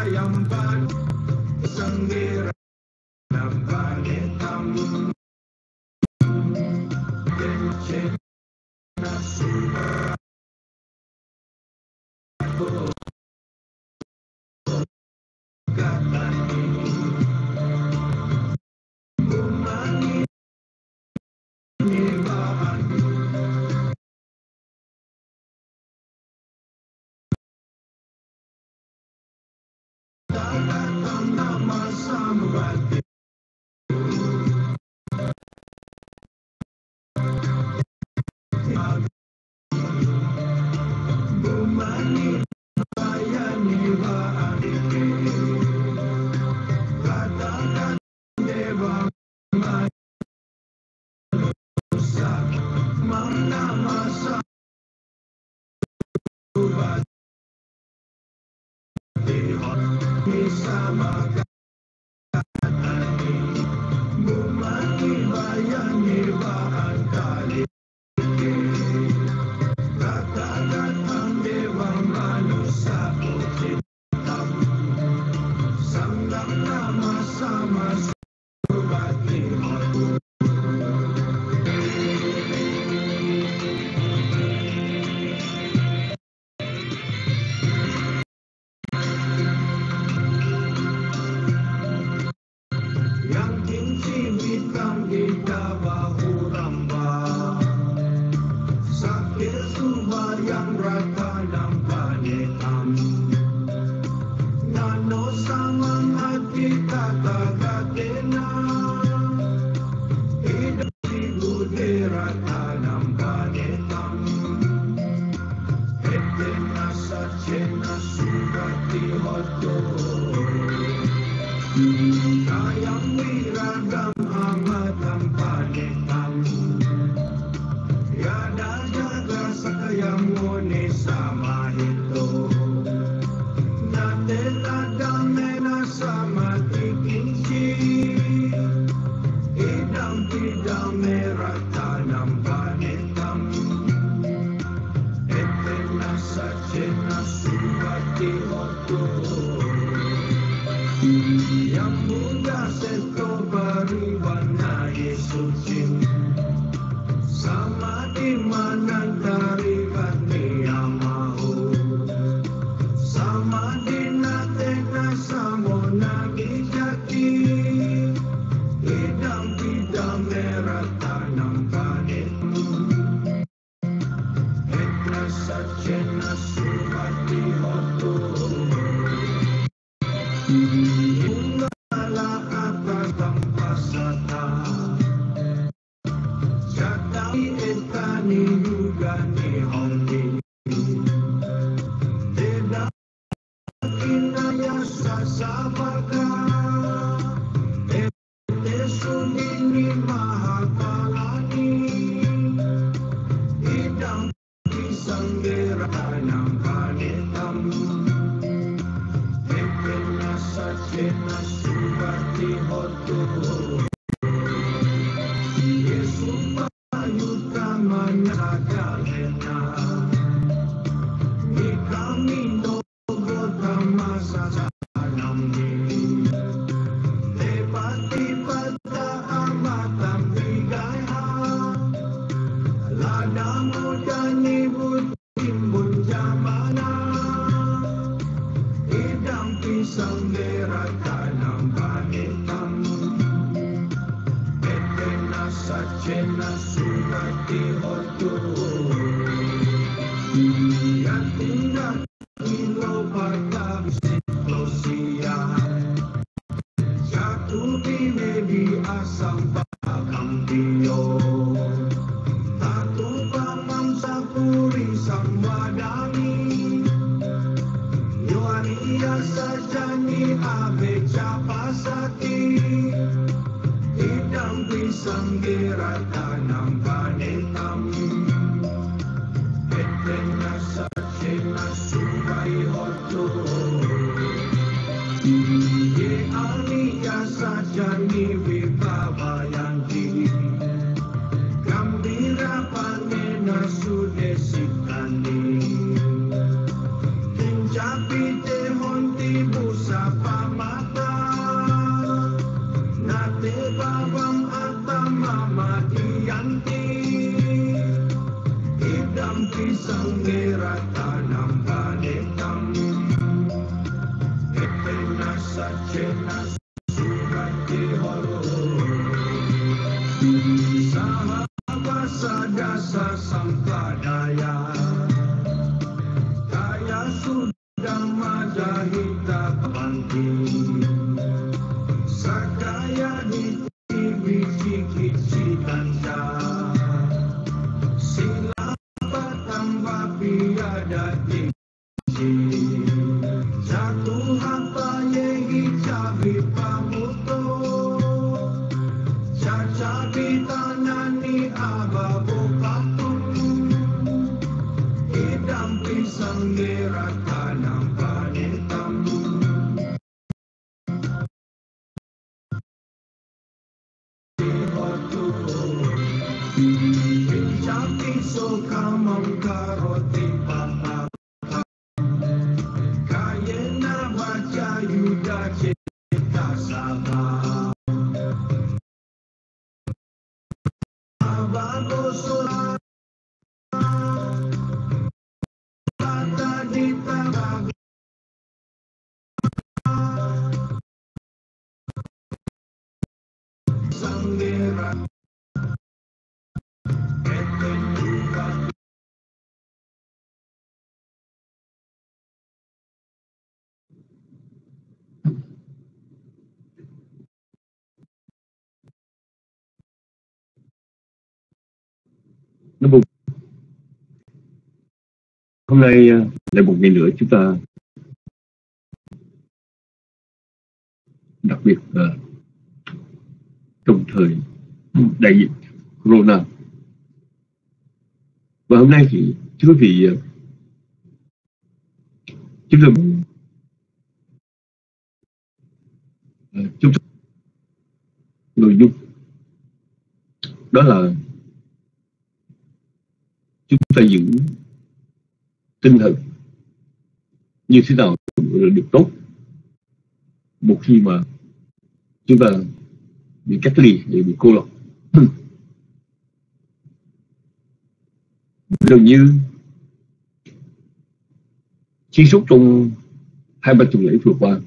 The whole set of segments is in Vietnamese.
sakayamban sangira nabanetam denche nasuba gatani bumani nibaan datang nama samwati bumani bayani baan katakan dewa manusia mana masa ubah bisa makatani bumani bayani baan kali katakan dewa manusia ucitam sanggang nama sama subati yang kinci bintang di bahu ramba sakit subah yang rata nampak hitam nano samang hati kata katena hidup ibu di rata nampak hitam etena sacena subati hoto kayang wiragam amat tanpa hitam yada jaga sakayam ngone sama itu natela damena sama tikinci idam tidak merah tanam panetam etena sacena subati hoto yang muda seto bari warna Yesusin sama di mana dari kami yang mau sama di natena samo nagi jati hidam tidak merah tanam panen etna sacena subati hoto Bunga atas tanpa sata Jatami etani juga ni hondi Tidak kinaya sasabaka Ete sunini mahakalani Hidang pisang gerana panetam Sacena subati hoto Yesus payuta manyagalena Ni kami nogo tamasa sanamni Lepati pada amatam bigaya Lada muda nibut timbun jamana Idang pisang merah tanam panetam etena sacena subati hoto yang tinggal ilo pada situsia jatuh bine di asam bakam bio tatu pamam sapuri samwadani Yohania sajani abe capasati Hidang pisang gerak tanam panetam etena sacena subai hoto Ye alia sajani vipabayanti Gambira panena sudesikani Japite honti busa Hôm nay lại một ngày nữa chúng ta đặc biệt trong thời đại dịch Corona. Và hôm nay thì thưa quý vị, chúng ta nội dung đó là chúng ta giữ tinh thần như thế nào được tốt một khi mà chúng ta bị cách ly, bị cô lập. Gần như xuyên suốt trong 2-3 tuần lễ vừa qua,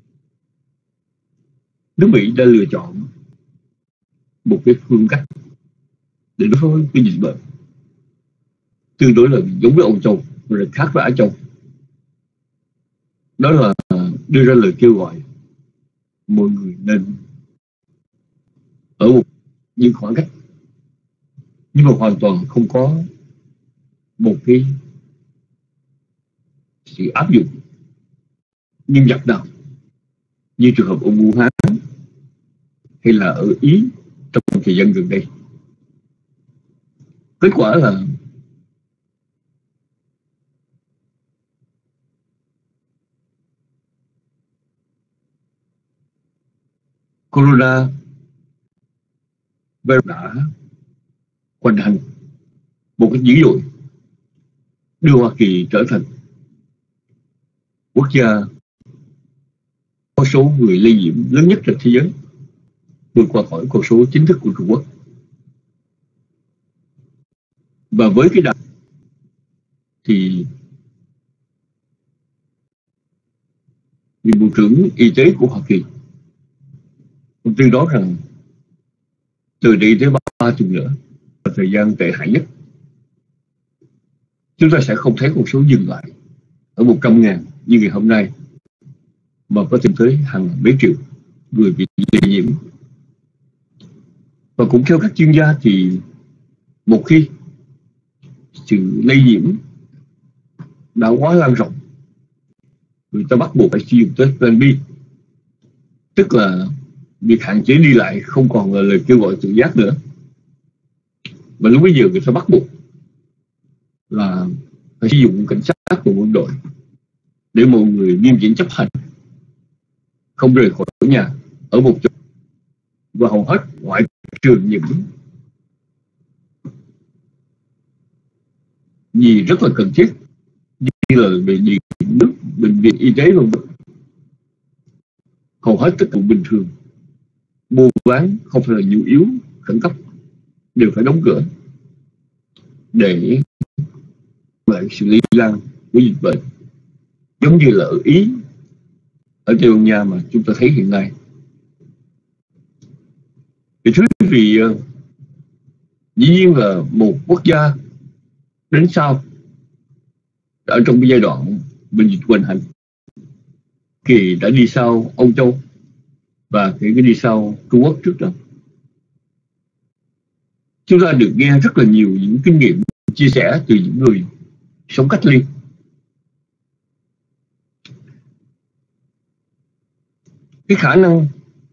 nước Mỹ đã lựa chọn một cái phương cách để đối phó với dịch bệnh tương đối là giống với Âu Châu, rồi khác với Á Châu. Đó là đưa ra lời kêu gọi mọi người nên ở những khoảng cách, nhưng mà hoàn toàn không có một cái sự áp dụng nghiêm ngặt nào như trường hợp ở Vũ Hán hay là ở Ý trong thời gian gần đây. Kết quả là Corona virus đã hoành hành một cách dữ dội, đưa Hoa Kỳ trở thành quốc gia có số người lây nhiễm lớn nhất trên thế giới, vượt qua khỏi con số chính thức của Trung Quốc. Và với cái đà thì vị Bộ trưởng Y tế của Hoa Kỳ ông tuyên đó rằng từ đây tới 3 tuần nữa là thời gian tệ hại nhất. Chúng ta sẽ không thấy con số dừng lại ở 100.000 như ngày hôm nay, mà có thể tới hàng mấy triệu người bị lây nhiễm. Và cũng theo các chuyên gia thì một khi sự lây nhiễm đã quá lan rộng, người ta bắt buộc phải sử dụng tới plan B, tức là việc hạn chế đi lại không còn là lời kêu gọi tự giác nữa, mà lúc bây giờ người ta bắt buộc là phải sử dụng cảnh sát và quân đội để mọi người nghiêm chỉnh chấp hành, không rời khỏi nhà ở một chỗ, và hầu hết ngoại trừ những gì rất là cần thiết như là bệnh viện nước, bệnh viện y tế vân vân, hầu hết tất cả bình thường, buôn bán không phải là nhu yếu khẩn cấp đều phải đóng cửa để lại sự lây lan của dịch bệnh, giống như là ở Ý, ở Tây Ban Nha mà chúng ta thấy hiện nay. Thì thưa quý vị, dĩ nhiên là một quốc gia đến sau ở trong cái giai đoạn bệnh dịch hoành hành thì đã đi sau Âu Châu và cái đi sau Trung Quốc trước đó. Chúng ta được nghe rất là nhiều những kinh nghiệm chia sẻ từ những người sống cách ly. Cái khả năng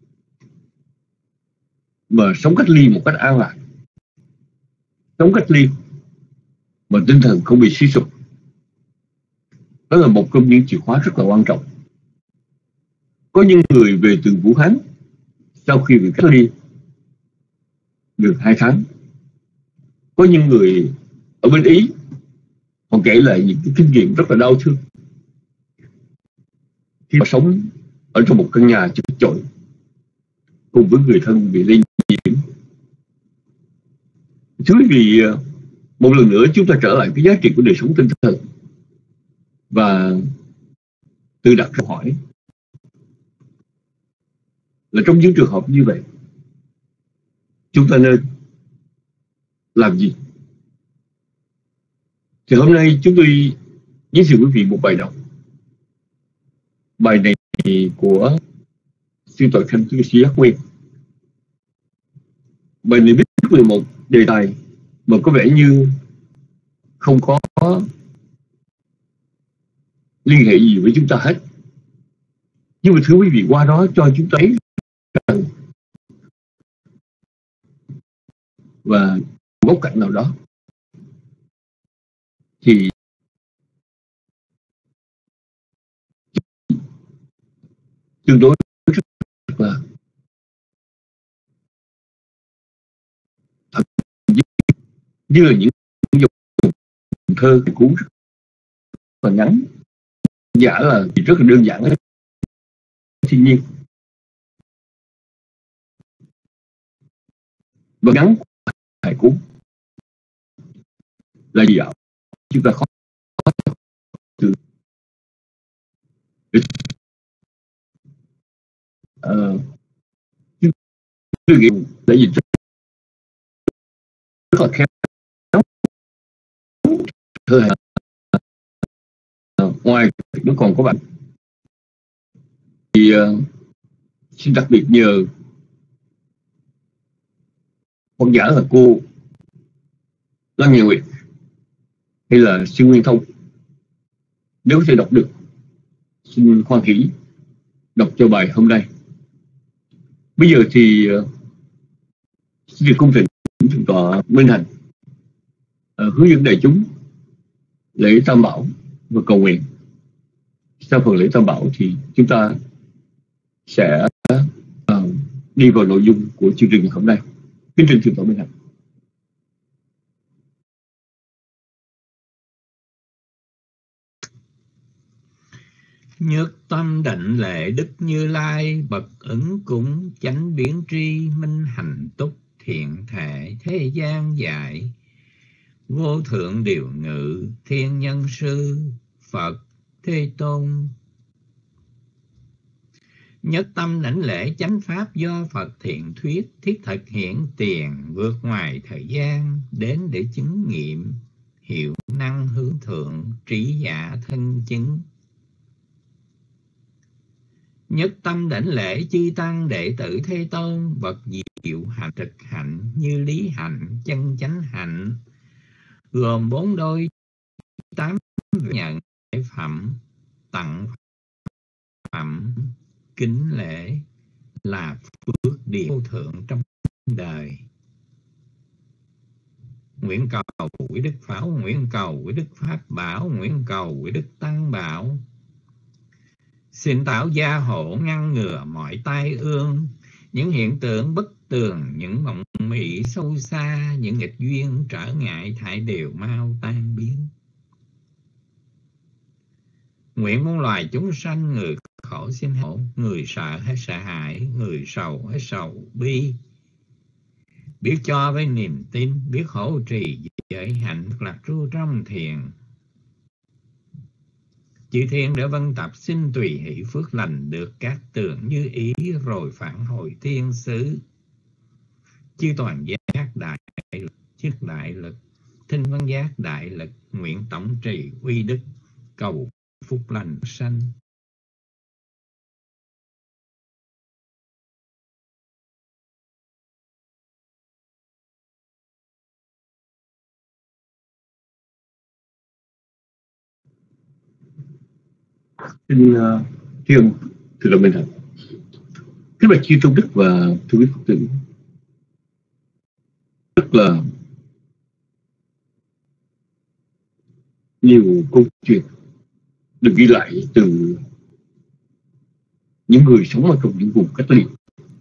mà sống cách ly một cách an lạc, sống cách ly mà tinh thần không bị suy sụp, Đó là một trong những chìa khóa rất là quan trọng. Có những người về từ Vũ Hán sau khi bị cách ly được 2 tháng. Có những người ở bên Ý, họ kể lại những cái kinh nghiệm rất là đau thương khi mà sống ở trong một căn nhà chật chội cùng với người thân bị lây nhiễm. Thưa quý vị, một lần nữa chúng ta trở lại cái giá trị của đời sống tinh thần và tự đặt câu hỏi là trong những trường hợp như vậy chúng ta nên làm gì? Thì hôm nay chúng tôi giới thiệu quý vị một bài đọc. Bài này của sư tọa Khanh Cư Sĩ Giác Nguyên. Bài này viết về một đề tài mà có vẻ như không có liên hệ gì với chúng ta hết. Nhưng mà thưa quý vị, qua đó cho chúng ta thấy rằng và góc cạnh nào đó thì tương đối rất là thật, như là những dòng thơ cuốn rất là ngắn, giả là rất là đơn giản, thiên nhiên và ngắn hài cuốn là gì ạ? Chúng ta khó từ tư nghiệm để dịch rất là khéo. Thơ hài ngoài nó còn có bạn thì xin đặc biệt nhờ tác giả là cô Lăng Nhật Nguyệt hay là sư Nguyên Thông, nếu có thể đọc được xin hoan hỷ đọc cho bài hôm nay. Bây giờ thì xin được cung thỉnh thượng tọa Minh Hạnh hướng dẫn đại chúng lễ Tam Bảo và cầu nguyện. Sau phần lễ Tam Bảo thì chúng ta sẽ đi vào nội dung của chương trình hôm nay. Kính trình thượng tọa Minh Hạnh. Nhất tâm định lệ Đức Như Lai, bậc ứng cúng chánh biến tri, minh hành túc thiện thể thế gian dạy. Vô thượng điều ngự thiên nhân sư, Phật Thế Tôn. Nhất tâm đảnh lễ chánh pháp do Phật thiện thuyết, thiết thực hiện tiền, vượt ngoài thời gian, đến để chứng nghiệm, hiệu năng hướng thượng, trí dạ thân chứng. Nhất tâm đảnh lễ chư tăng đệ tử Thế Tôn, bậc diệu hạnh thực hạnh như lý hạnh, chân chánh hạnh, gồm 4 đôi 8 nhận lễ phẩm, tặng phẩm, kính lễ là phước điền vô thượng trong đời. Nguyện cầu quý Đức Pháo, nguyện cầu quý Đức Pháp Bảo, nguyện cầu quý Đức Tăng Bảo, xin tạo gia hộ ngăn ngừa mọi tai ương, những hiện tượng bất tường, những mộng mị sâu xa, những nghịch duyên trở ngại thải đều mau tan biến. Nguyện muôn loài chúng sanh, người khổ xin hộ, người sợ hết sợ hãi, người sầu hết sầu bi, biết cho với niềm tin, biết hỗ trì giới hạnh, lạc trú trong thiền. Chư thiên đã vân tập xin tùy hỷ phước lành, được các tường như ý rồi phản hồi thiên xứ. Chư toàn giác đại lực, chức đại lực, thinh văn giác đại lực, nguyện tổng trì uy đức, cầu phúc lành sanh. Xin thiên thưa Minh Hạnh. Kính bạch chư tôn đức và thưa quý Phật tử, rất là nhiều câu chuyện được ghi lại từ những người sống ở trong những vùng cách ly.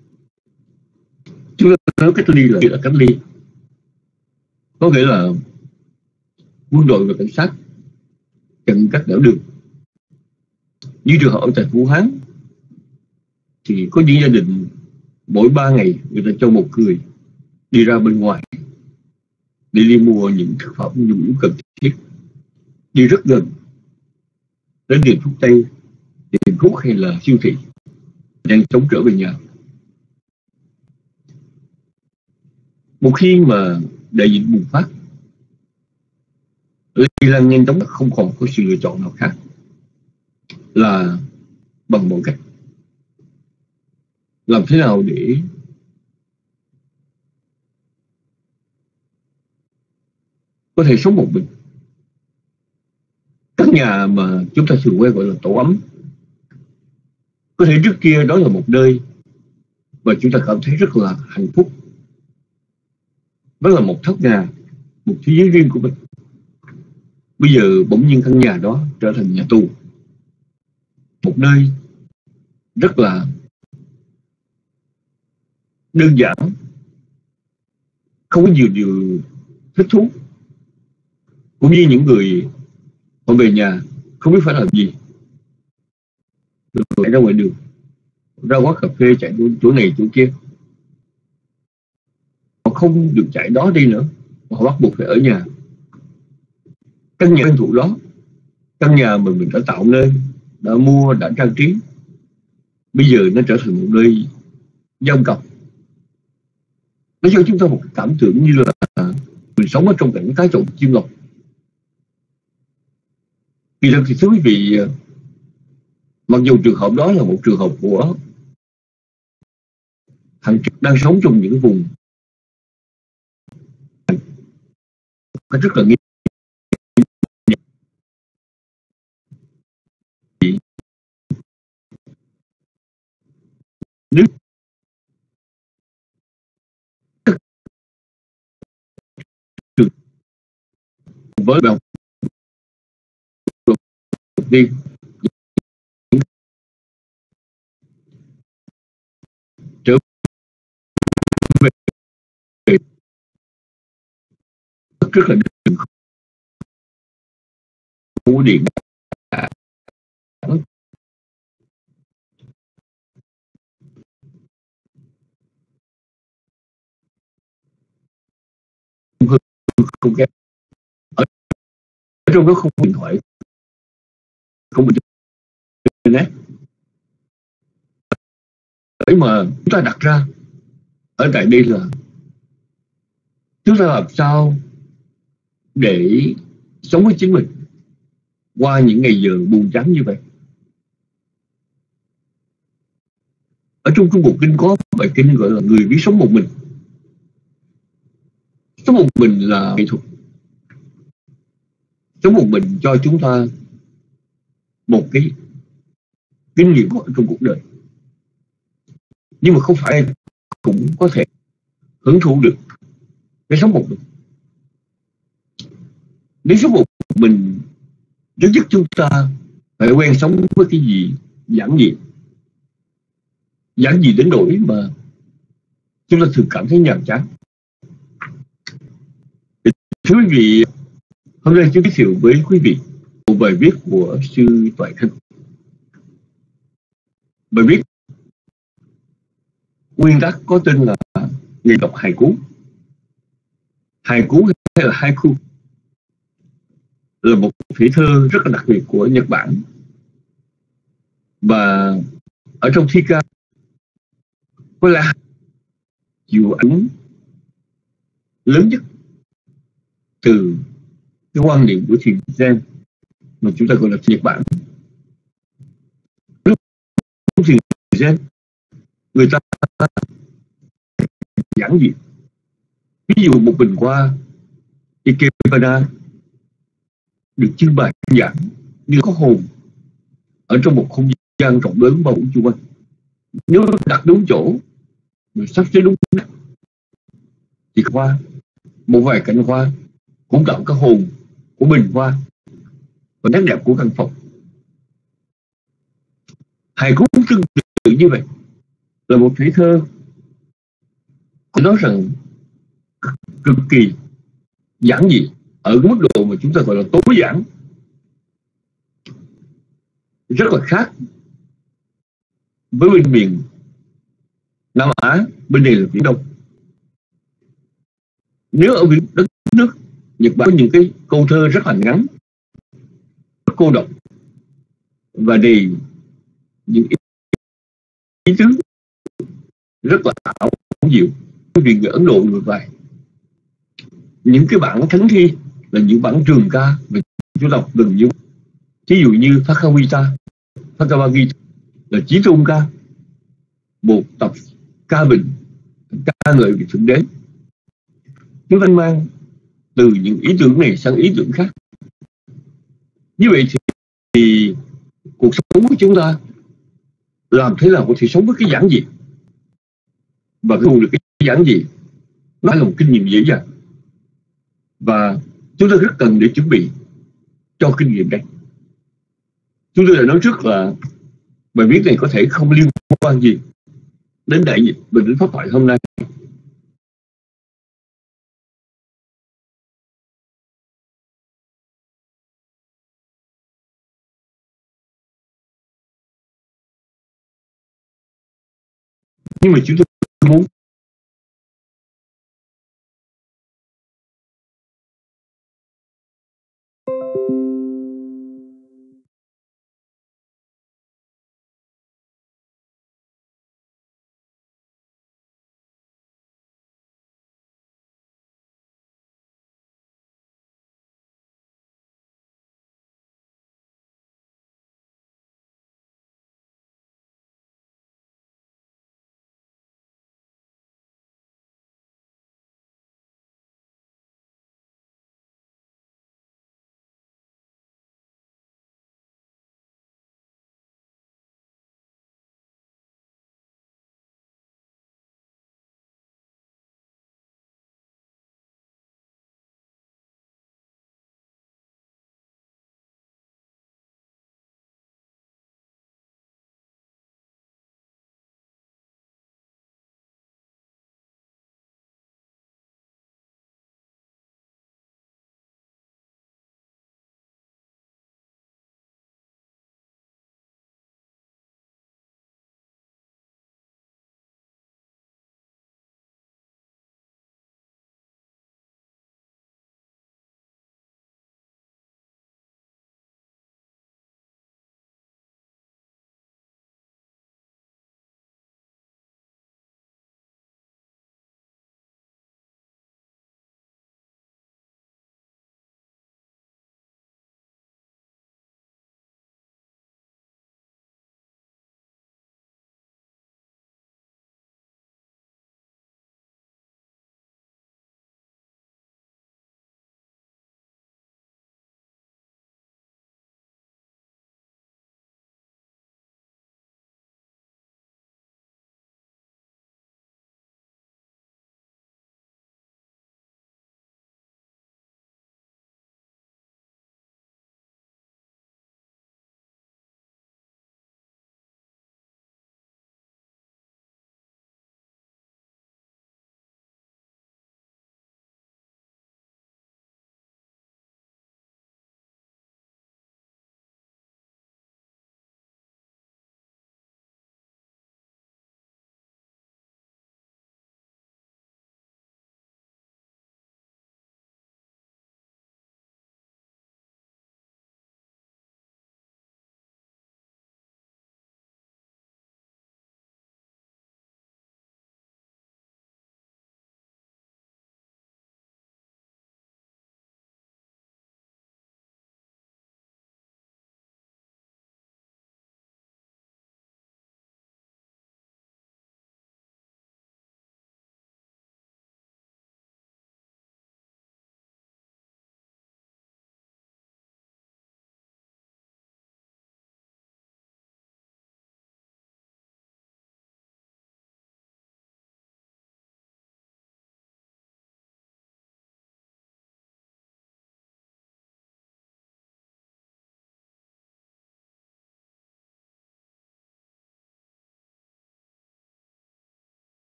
Chúng ta nói cách ly là cách ly, có nghĩa là quân đội và cảnh sát chặn các nẻo đường. Như trường hợp ở tại Vũ Hán thì có những gia đình mỗi 3 ngày người ta cho một người đi ra bên ngoài để đi mua những thực phẩm nhu yếu cần thiết, đi rất gần đến tiệm thuốc tây, tiệm thuốc hay là siêu thị, đang sống trở về nhà. Một khi mà đại dịch bùng phát, lây lan nhanh chóng, không còn có sự lựa chọn nào khác là bằng mọi cách làm thế nào để có thể sống một mình. Các nhà mà chúng ta thường quen gọi là tổ ấm, có thể trước kia đó là một nơi mà chúng ta cảm thấy rất là hạnh phúc, đó là một thất nhà, một thế giới riêng của mình. Bây giờ bỗng nhiên căn nhà đó trở thành nhà tù, một nơi rất là đơn giản, không có nhiều điều thích thú, cũng như những người họ về nhà không biết phải làm gì, chạy ra ngoài đường, ra quán cà phê, chạy chỗ này chỗ kia. Họ không được chạy đó đi nữa, họ bắt buộc phải ở nhà. Căn nhà quen thuộc đó, căn nhà mà mình đã tạo nên, đã mua, đã trang trí, bây giờ nó trở thành một nơi giam cầm. Nó cho chúng ta một cảm tưởng như là mình sống ở trong cảnh cá trộn chim lồng. Vì thật thì thưa quý vị, mặc dù trường hợp đó là một trường hợp của hàng triệu đang sống trong những vùng rất là nghiêm, nếu với bạn đi trở về rất là không có điện, không kém, ở trong đó không có điện thoại, không có internet. Để mà chúng ta đặt ra ở tại đây là chúng ta làm sao để sống với chính mình qua những ngày giờ buồn chán như vậy. Ở trong Trung Bộ Kinh có bài kinh gọi là người biết sống một mình. Sống một mình là nghệ thuật. Sống một mình cho chúng ta một cái kinh nghiệm trong cuộc đời, nhưng mà không phải cũng có thể hưởng thụ được cái sống một mình. Nếu sống một mình rất giúp chúng ta phải quen sống với cái gì giản dị đến nỗi mà chúng ta thường cảm thấy nhàm chán. Thưa quý vị, hôm nay tôi giới thiệu với quý vị một bài viết của sư Toại Thanh. Bài viết nguyên tắc có tên là nghệ đọc haiku. Haiku hay là haiku là một thể thơ rất là đặc biệt của Nhật Bản, và ở trong thi ca có là chịu ảnh lớn nhất từ cái quan niệm của thiền Zen mà chúng ta gọi là Nhật Bản. Trong thiền Zen, người ta giản dị. Ví dụ một bình hoa Ikebana được trưng bày đơn giản như có hồn ở trong một không gian rộng lớn bao phủ chung quanh. Nếu đặt đúng chỗ, rồi sắp xếp đúng nét, thì hoa, một vài cành hoa cũng tạo cái hồn của bình hoa và nét đẹp của căn phòng. hài cốt tương tự như vậy, là một thể thơ có nói rằng cực kỳ giản dị ở cái mức độ mà chúng ta gọi là tối giản, rất là khác với bên miền Nam Á, bên này là Biển Đông. Nếu ở đất nước Nhật Bản có những cái câu thơ rất là ngắn, rất cô độc và đầy những ý tứ rất là ảo diệu. Vì người Ấn Độ ngược lại, những cái bản thánh thi là những bản trường ca mà chúng ta đọc gần như, ví dụ như Bhagavad Gita là chí tôn ca, một tập ca bình, ca ngợi về thượng đế. Chúng ta mang từ những ý tưởng này sang ý tưởng khác. Như vậy thì cuộc sống của chúng ta làm thế nào có thể sống với cái giản dị, và cái nguồn được cái giản dị nó là một kinh nghiệm dễ dàng, và chúng ta rất cần để chuẩn bị cho kinh nghiệm này. Chúng tôi đã nói trước là bài viết này có thể không liên quan gì đến đại dịch và đến pháp thoại hôm nay, nhưng mà chúng tôi muốn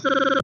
xưa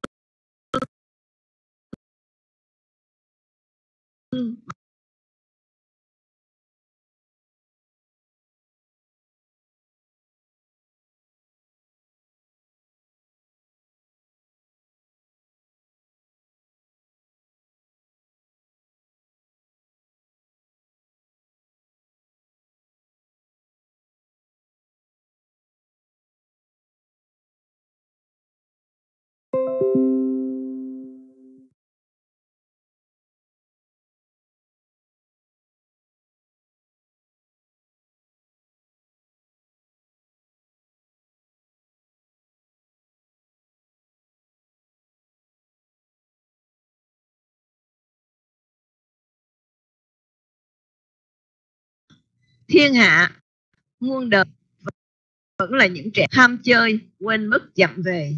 thiên hạ muôn đời vẫn là những trẻ ham chơi, quên mất dặm về.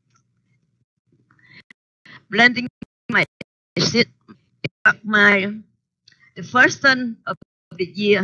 Blending my seed, the first sun of the year.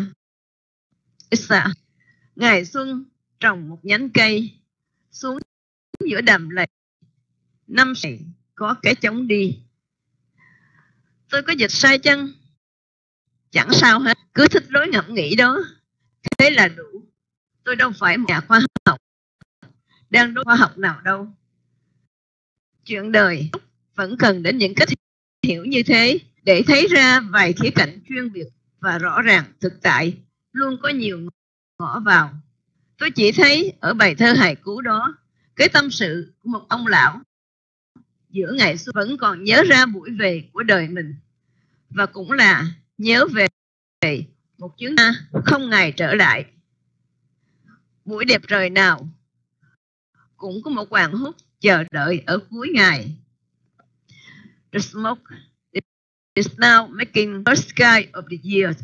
Ngày xuân trồng một nhánh cây xuống giữa đầm lầy, năm này có cái trống đi. Tôi có dịch sai chăng? Chẳng sao hết, cứ thích lối ngẫm nghĩ đó, thế là đủ. Tôi đâu phải một nhà khoa học, đang đối khoa học nào đâu. Chuyện đời vẫn cần đến những cách hiểu như thế để thấy ra vài khía cạnh chuyên biệt và rõ ràng thực tại luôn có nhiều ngõ vào. Tôi chỉ thấy ở bài thơ hài cú đó cái tâm sự của một ông lão giữa ngày xuân vẫn còn nhớ ra buổi về của đời mình, và cũng là nhớ về một chuyến xa không ngày trở lại. Buổi đẹp trời nào cũng có một hoàng hút chờ đợi ở cuối ngày. The smoke is now making the sky of the year.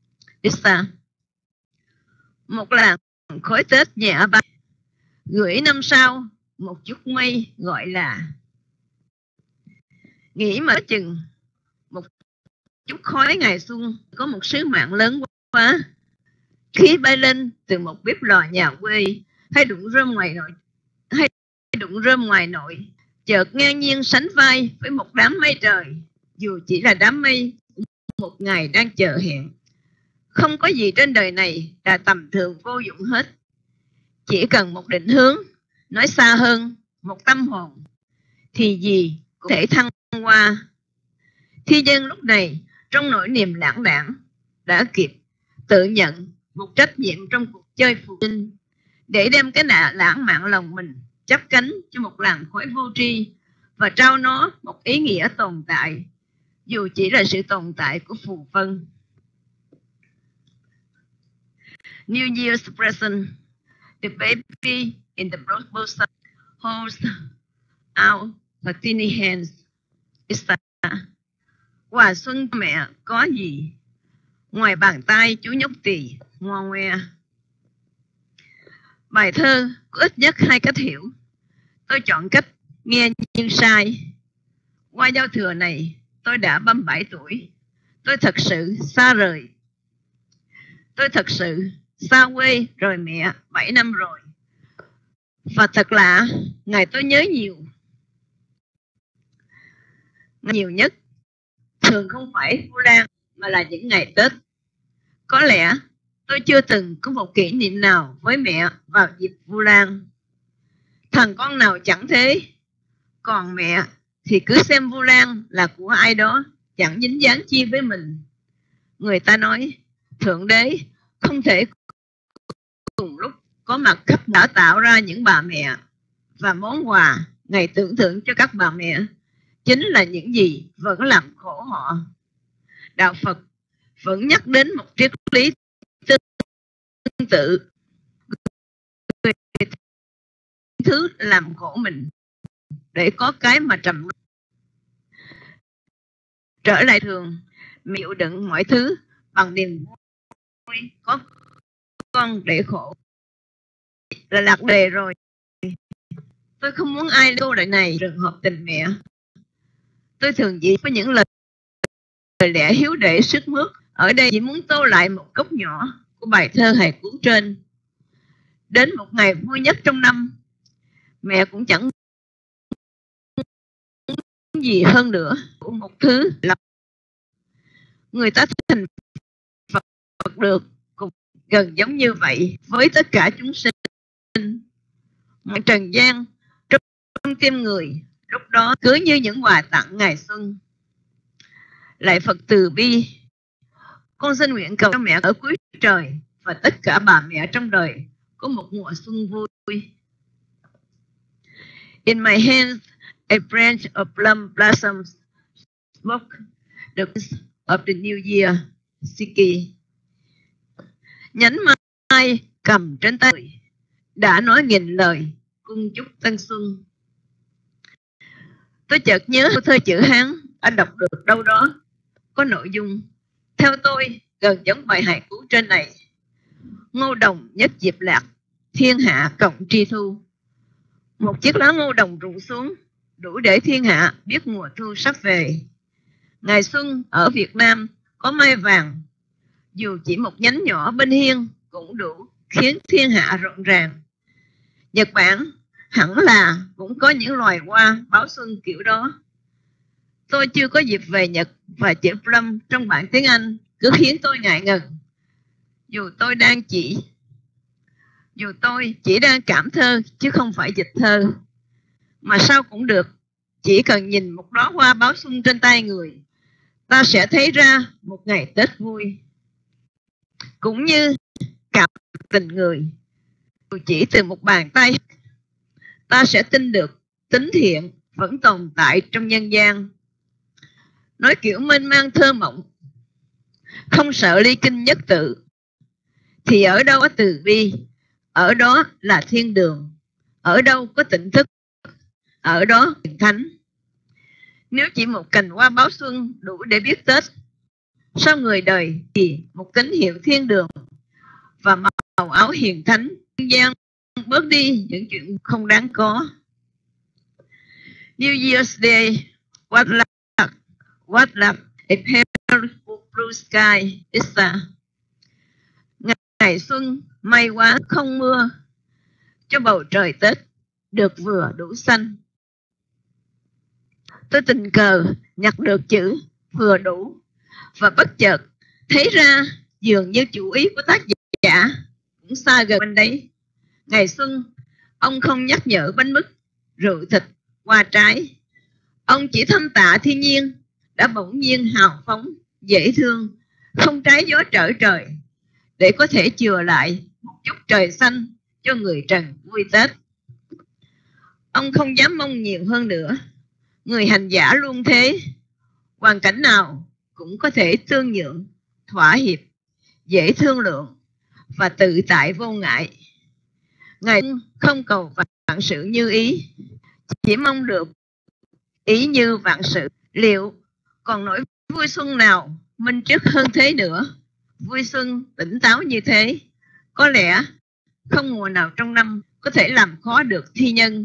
Một làn khói Tết nhẹ bay gửi năm sau một chút mây gọi là. Nghĩ mà chừng một chút khói ngày xuân có một sứ mạng lớn quá. Khí bay lên từ một bếp lò nhà quê hay đụng rơm ngoài nội, chợt ngang nhiên sánh vai với một đám mây trời, dù chỉ là đám mây một ngày đang chờ hẹn. Không có gì trên đời này là tầm thường vô dụng hết. Chỉ cần một định hướng, nói xa hơn, một tâm hồn, thì gì cũng thể thăng qua. Thi dân lúc này trong nỗi niềm lãng đãng đã kịp tự nhận một trách nhiệm trong cuộc chơi phụ sinh, để đem cái lãng mạn lòng mình chắp cánh cho một làn khói vô tri và trao nó một ý nghĩa tồn tại, dù chỉ là sự tồn tại của phù vân. New Year's present, the baby in the bosom holds out her tiny hands. Quà xuân mẹ có gì ngoài bàn tay chú nhóc tỳ ngoan ngoe. Bài thơ có ít nhất hai cách hiểu. Tôi chọn cách nghe nhưng sai. Qua giao thừa này tôi đã 37 tuổi. Tôi thật sự xa rời. Tôi thật sự xa quê rời mẹ 7 năm rồi. Và thật lạ, ngày tôi nhớ nhiều nhất thường không phải Vu Lan mà là những ngày Tết. Có lẽ tôi chưa từng có một kỷ niệm nào với mẹ vào dịp Vu Lan. Thằng con nào chẳng thế. Còn mẹ thì cứ xem Vu Lan là của ai đó chẳng dính dáng chi với mình. Người ta nói Thượng Đế không thể cùng lúc có mặt khắp đã tạo ra những bà mẹ, và món quà ngày tưởng thưởng cho các bà mẹ chính là những gì vẫn làm khổ họ. Đạo Phật vẫn nhắc đến một triết lý tương tự. Thứ làm khổ mình để có cái mà trầm luân. Trở lại thường, miệu đựng mọi thứ bằng niềm vui. Có con để khổ là lạc đề rồi. Tôi không muốn ai câu lại này trường hợp tình mẹ. Tôi thường chỉ có những lời lẽ hiếu đệ sức mướt. Ở đây chỉ muốn tô lại một góc nhỏ của bài thơ hài cuốn trên. Đến một ngày vui nhất trong năm, mẹ cũng chẳng gì hơn nữa của một thứ lập người ta thành Phật được cũng gần giống như vậy với tất cả chúng sinh. Mọi trần gian trong tim người lúc đó cứ như những quà tặng ngày xuân. Lạy Phật từ bi, con xin nguyện cầu cho mẹ ở cuối trời và tất cả bà mẹ trong đời có một mùa xuân vui. In my hands a branch of plum blossoms smoke the of the new year, Siki. Nhánh mai cầm trên tay đã nói nghìn lời cung chúc tân xuân. Tôi chợt nhớ thơ chữ Hán đã đọc được đâu đó có nội dung theo tôi gần giống bài hài cũ trên này. Ngô đồng nhất diệp lạc, thiên hạ cộng tri thu. Một chiếc lá ngô đồng rụng xuống đủ để thiên hạ biết mùa thu sắp về. Ngày xuân ở Việt Nam có mai vàng, dù chỉ một nhánh nhỏ bên hiên cũng đủ khiến thiên hạ rộn ràng. Nhật Bản hẳn là cũng có những loài hoa báo xuân kiểu đó. Tôi chưa có dịp về Nhật và chữ plum trong bản tiếng Anh cứ khiến tôi ngại ngần. Dù tôi chỉ đang cảm thơ chứ không phải dịch thơ. Mà sao cũng được, chỉ cần nhìn một đóa hoa báo xuân trên tay người, ta sẽ thấy ra một ngày Tết vui. Cũng như cảm tình người, dù chỉ từ một bàn tay, ta sẽ tin được tính thiện vẫn tồn tại trong nhân gian. Nói kiểu mênh mang thơ mộng, không sợ ly kinh nhất tự, thì ở đâu có từ bi, ở đó là thiên đường. Ở đâu có tỉnh thức, ở đó hiền thánh. Nếu chỉ một cành hoa báo xuân đủ để biết Tết, sao người đời thì một tín hiệu thiên đường và màu áo hiền thánh nhân gian bớt đi những chuyện không đáng có. New Year's Day, what luck, a pale blue sky is a. Ngày xuân may quá không mưa, cho bầu trời Tết được vừa đủ xanh. Tôi tình cờ nhặt được chữ vừa đủ và bất chợt thấy ra dường như chủ ý của tác giả cũng xa gần bên đấy. Ngày xuân, ông không nhắc nhở bánh mứt, rượu thịt, hoa trái. Ông chỉ thăm tạ thiên nhiên đã bỗng nhiên hào phóng, dễ thương, không trái gió trở trời, để có thể chừa lại một chút trời xanh cho người trần vui Tết. Ông không dám mong nhiều hơn nữa. Người hành giả luôn thế, hoàn cảnh nào cũng có thể tương nhượng, thỏa hiệp, dễ thương lượng và tự tại vô ngại. Ngài không cầu vạn sự như ý, chỉ mong được ý như vạn sự. Liệu còn nỗi vui xuân nào minh triết hơn thế nữa? Vui xuân tỉnh táo như thế, có lẽ không mùa nào trong năm có thể làm khó được thi nhân.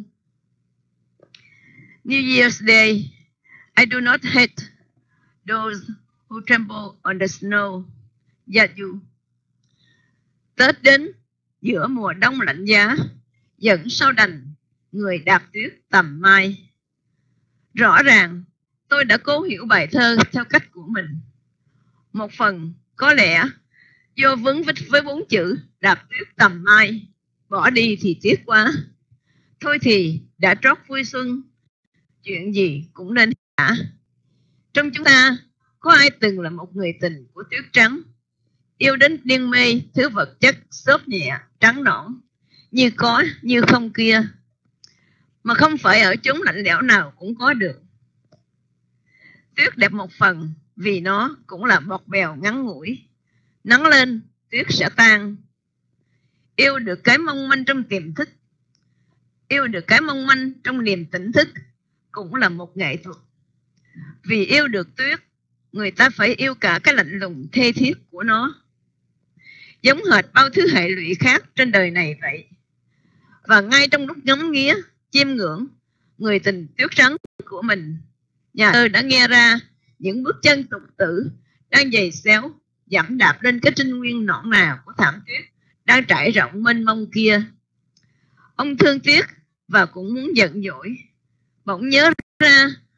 New Year's Day, I do not hate those who tremble on the snow, yet you. Tết đến giữa mùa đông lạnh giá, dẫn sau đành người đạp tuyết tầm mai. Rõ ràng tôi đã cố hiểu bài thơ theo cách của mình. Một phần có lẽ do vướng vít với 4 chữ đạp tuyết tầm mai, bỏ đi thì tiếc quá. Thôi thì đã trót vui xuân, chuyện gì cũng nên hả. Trong chúng ta có ai từng là một người tình của tuyết trắng, yêu đến điên mê thứ vật chất xốp nhẹ trắng nõn, như có như không kia, mà không phải ở chốn lạnh lẽo nào cũng có được. Tuyết đẹp một phần vì nó cũng là bọt bèo ngắn ngủi, nắng lên tuyết sẽ tan. Yêu được cái mong manh trong tiềm thức, yêu được cái mong manh trong niềm tỉnh thức cũng là một nghệ thuật. Vì yêu được tuyết, người ta phải yêu cả cái lạnh lùng thê thiết của nó, giống hệt bao thứ hệ lụy khác trên đời này vậy. Và ngay trong lúc ngắm nghía, chiêm ngưỡng người tình tuyết trắng của mình, nhà thơ đã nghe ra những bước chân tục tử đang giày xéo dẫm đạp lên cái trinh nguyên nõn nà của thảm tuyết đang trải rộng mênh mông kia. Ông thương tuyết và cũng muốn giận dỗi, bỗng nhớ ra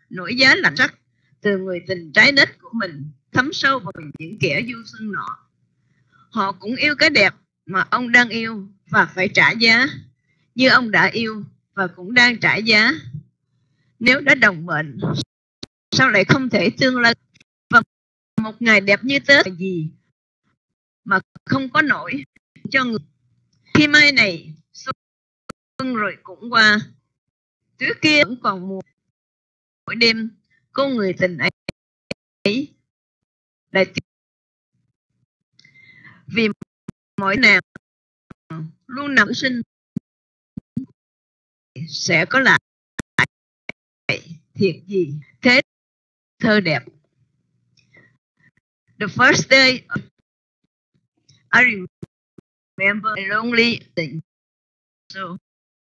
nổi giá lạnh sắc từ người tình trái nết của mình thấm sâu vào những kẻ du xuân nọ. Họ cũng yêu cái đẹp mà ông đang yêu và phải trả giá như ông đã yêu và cũng đang trả giá. Nếu đã đồng mệnh, sao lại không thể tương lân? Và một ngày đẹp như Tết là gì mà không có nổi cho người. Khi mai này xuân rồi cũng qua, trước kia vẫn còn mùa. Mỗi đêm cô người tình ấy lại vì mỗi nàng luôn nằm sinh sẽ có lại thiệt gì thế thơ đẹp. The first day I remember a lonely thing. So,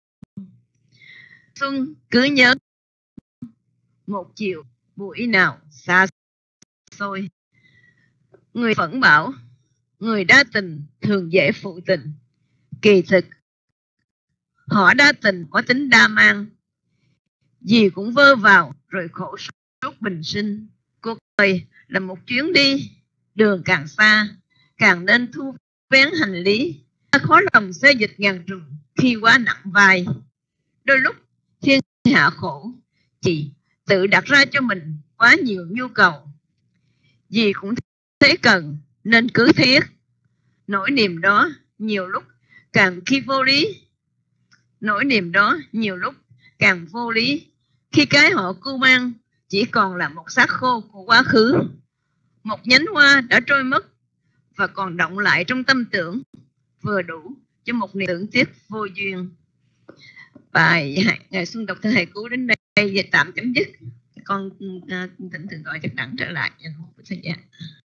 xuân cứ nhớ một chiều buổi nào xa xôi. Người vẫn bảo người đa tình thường dễ phụ tình. Kỳ thực họ đa tình có tính đa mang, gì cũng vơ vào rồi khổ suốt bình sinh. Cuộc đời là một chuyến đi, đường càng xa càng nên thu vén hành lý. Khó lòng xê dịch ngàn trùng khi quá nặng vai. Đôi lúc thiên hạ khổ, chỉ tự đặt ra cho mình quá nhiều nhu cầu. Gì cũng thế cần nên cứ thiết. Nỗi niềm đó nhiều lúc càng khi vô lý. Nỗi niềm đó nhiều lúc càng vô lý khi cái họ cưu mang chỉ còn là một xác khô của quá khứ. Một nhánh hoa đã trôi mất và còn động lại trong tâm tưởng, vừa đủ cho một niềm tưởng tiếc vô duyên. Bài ngày xuân đọc thơ hài cú đến đây và tạm chấm dứt. Con thỉnh thường gọi chắc đẳng trở lại dành một thời gian.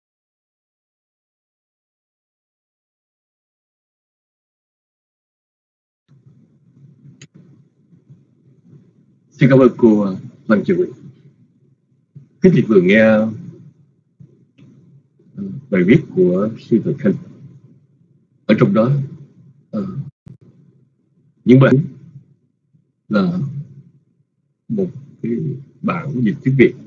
Xin cảm ơn cô Văn Trường Nguyễn. Quý vị vừa nghe bài viết của sư Tuệ Khanh. Ở trong đó những bài là một cái bản dịch tiếng Việt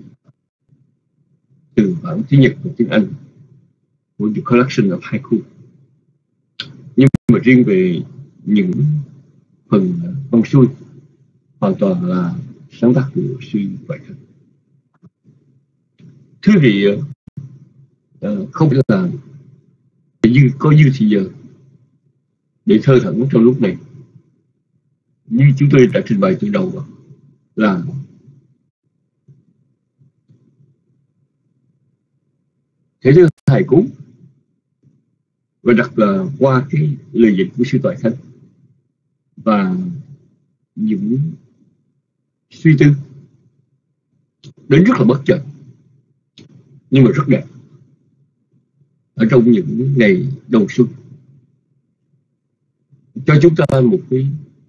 từ bản tiếng Nhật và tiếng Anh của The Collection of Haiku. Nhưng mà riêng về những phần văn xuôi hoàn toàn là sáng tác của sư Tuệ Khanh. Thưa vị không biết là có dư thì giờ để thơ thẩn trong lúc này. Như chúng tôi đã trình bày từ đầu là thế giới hài cú, và đặc là qua cái lời dịch của sư Tuệ Khanh và những suy tư đến rất là bất chợt nhưng mà rất đẹp ở trong những ngày đầu xuân, cho chúng ta một cái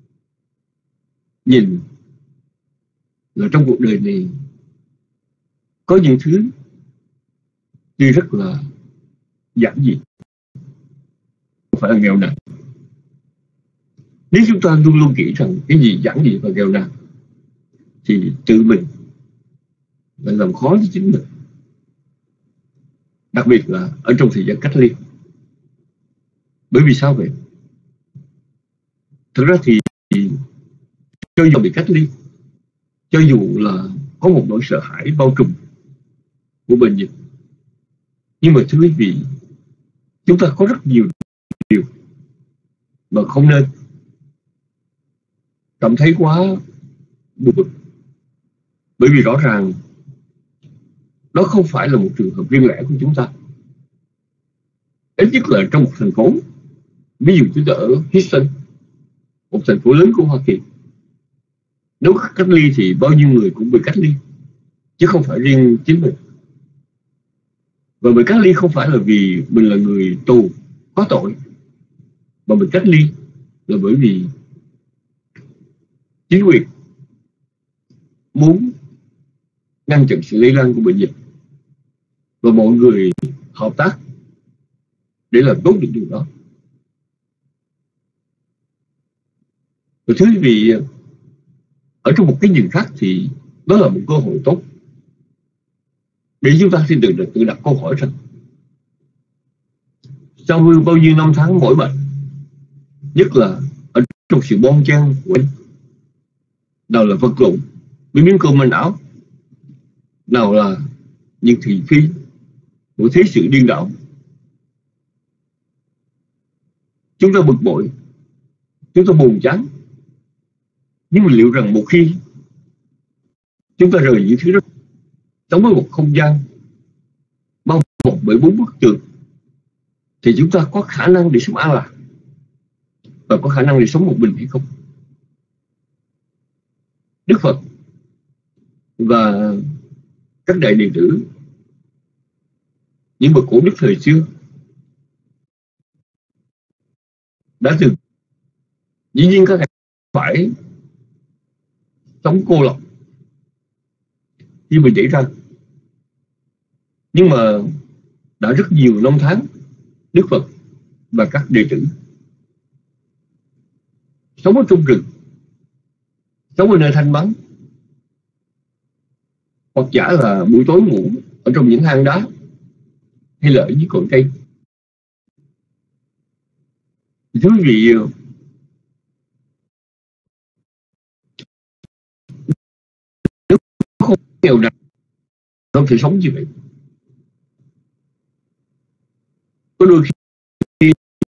nhìn là trong cuộc đời này có những thứ tuy rất là giản dị, không phải là nghèo nàn. Nếu chúng ta luôn luôn nghĩ rằng cái gì giản dị và nghèo nàn thì tự mình lại làm khó cho chính mình, đặc biệt là ở trong thời gian cách ly. Bởi vì sao vậy? Thực ra thì cho dù bị cách ly, cho dù là có một nỗi sợ hãi bao trùm của bệnh dịch, nhưng mà thưa quý vị, chúng ta có rất nhiều điều mà không nên cảm thấy quá buồn bực. Bởi vì rõ ràng đó không phải là một trường hợp riêng lẻ của chúng ta. Ít nhất là trong một thành phố, ví dụ chúng ta ở Houston, một thành phố lớn của Hoa Kỳ, nếu cách ly thì bao nhiêu người cũng bị cách ly, chứ không phải riêng chính mình. Và bị cách ly không phải là vì mình là người tù có tội, mà bị cách ly là bởi vì chính quyền muốn ngăn chặn sự lây lan của bệnh dịch, và mọi người hợp tác để làm tốt được điều đó. Và thứ quý vị, ở trong một cái nhìn khác thì Đó là một cơ hội tốt để chúng ta xin tự đặt câu hỏi rằng sau bao nhiêu năm tháng mỏi mệt, nhất là ở trong sự bon chen của anh, nào là vật lộn với miếng cơm manh áo, nào là những thị phi của thế sự điên đảo, chúng ta bực bội, chúng ta buồn chán. Nhưng mà liệu rằng một khi chúng ta rời những thứ đó, sống với một không gian bao bọc bởi 4 bức tường, thì chúng ta có khả năng để sống an lạc và có khả năng để sống một mình hay không? Đức Phật và các đại đệ tử, những bậc cổ đức thời xưa đã từng, dĩ nhiên các ngài phải sống cô lập khi mình xảy ra, nhưng mà đã rất nhiều năm tháng Đức Phật và các đệ tử sống ở trong rừng, sống ở nơi thanh vắng, hoặc giả là buổi tối ngủ ở trong những hang đá hay là ở dưới cội cây. Thưa quý vị, nếu không nghèo nàn không thể sống như vậy. Có đôi khi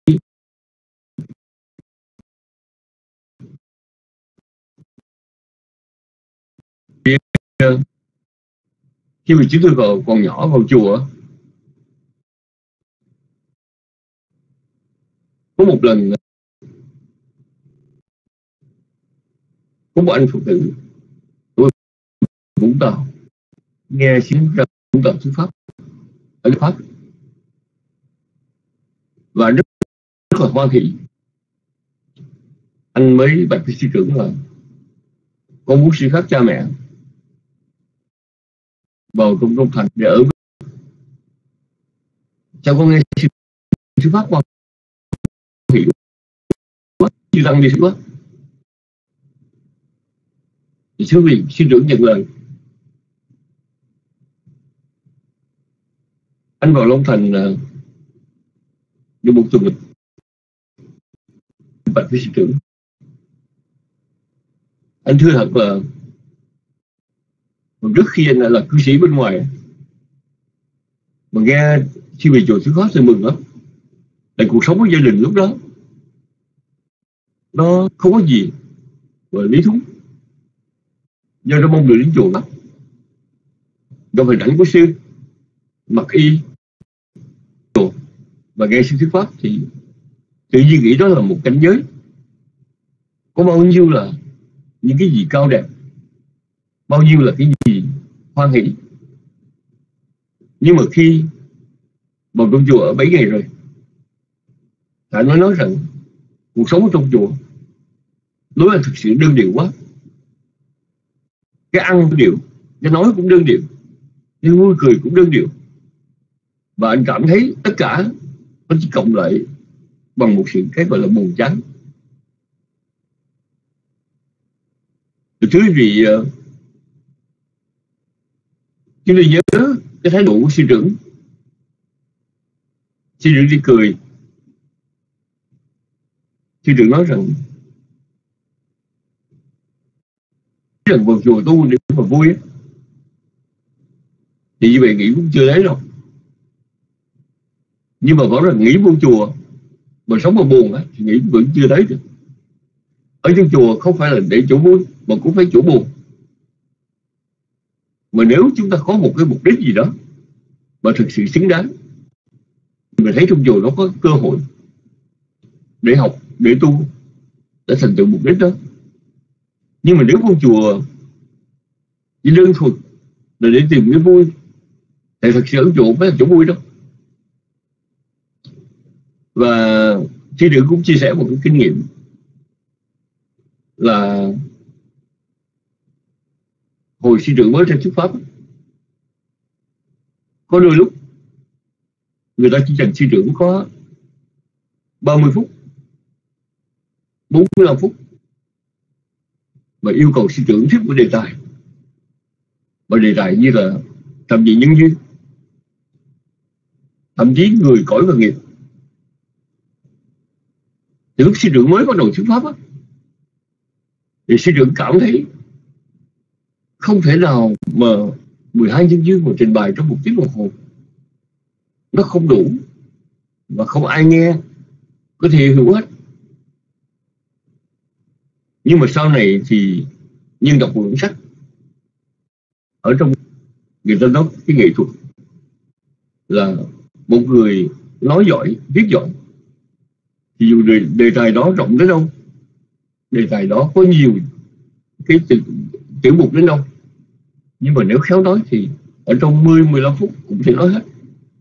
khi mà chúng tôi còn nhỏ vào chùa, có một lần có một anh Phật tử của Vũng Tàu nghe xin ra Vũng Tàu thuyết pháp ở Pháp và rất là hoan hỷ. Anh mới bạch với sư trưởng là con muốn xin phép cha mẹ vào trong thành để ở. Sao con nghe sư pháp qua hiểu quá, sư tăng đi quá. Thì sư vị sư trưởng nhận lời. Anh vào Long Thành được một tuần bạch với sư trưởng. Anh thưa thật là trước khi anh là cư sĩ bên ngoài mà nghe sư vị chùa thuyết pháp thì mừng lắm. Tại cuộc sống của gia đình lúc đó nó không có gì gọi lý thú, do nó mong được đến chùa lắm. Trong hình ảnh của sư mặc y chùa và nghe sư thuyết pháp thì tự nhiên nghĩ đó là một cảnh giới có bao nhiêu là những cái gì cao đẹp, bao nhiêu là cái gì hoan hỷ. Nhưng mà khi vào trong chùa ở 7 ngày rồi, thầy nói rằng cuộc sống ở trong chùa đối là thực sự đơn điệu quá. Cái ăn đơn điệu, cái nói cũng đơn điệu, cái vui cười cũng đơn điệu. Và anh cảm thấy tất cả nó chỉ cộng lại bằng một sự cái gọi là buồn chán. Thưa quý vị, chúng tôi nhớ cái thái độ của sư trưởng. Sư trưởng đi cười. Sư trưởng nói rằng vào chùa tu để mà vui ấy, thì như vậy nghĩ cũng chưa đấy đâu. Nhưng mà bảo rằng nghĩ vô chùa mà sống mà buồn á thì nghĩ vẫn chưa đấy được. Ở trong chùa không phải là để chỗ vui mà cũng phải chỗ buồn. Mà nếu chúng ta có một cái mục đích gì đó mà thực sự xứng đáng, mình thấy trong chùa nó có cơ hội để học, để tu, để thành tựu mục đích đó. Nhưng mà nếu con chùa chỉ đơn thuần là để tìm cái vui thì thật sự ở chùa không phải là chỗ vui đâu. Và sư trưởng cũng chia sẻ một cái kinh nghiệm là hồi sư trưởng mới ra thuyết pháp, có đôi lúc người ta chỉ dành sư trưởng có 30 phút, 45 phút và yêu cầu sư trưởng thuyết một đề tài và đề tài như là thậm chí nhân duyên, thậm chí người, cõi và nghiệp. Thì lúc sư trưởng mới bắt đầu thuyết pháp á, thì sư trưởng cảm thấy không thể nào mà 12 nhân duyên mà trình bày trong 1 tiếng đồng hồ nó không đủ, và không ai nghe có thể hiểu hết. Nhưng mà sau này thì nhân đọc một quyển sách, ở trong người ta nói cái nghệ thuật là một người nói giỏi, viết giỏi, thì dù đề tài đó rộng đến đâu, đề tài đó có nhiều cái tiểu mục đến đâu, nhưng mà nếu khéo nói thì ở trong 10-15 phút cũng thể nói hết.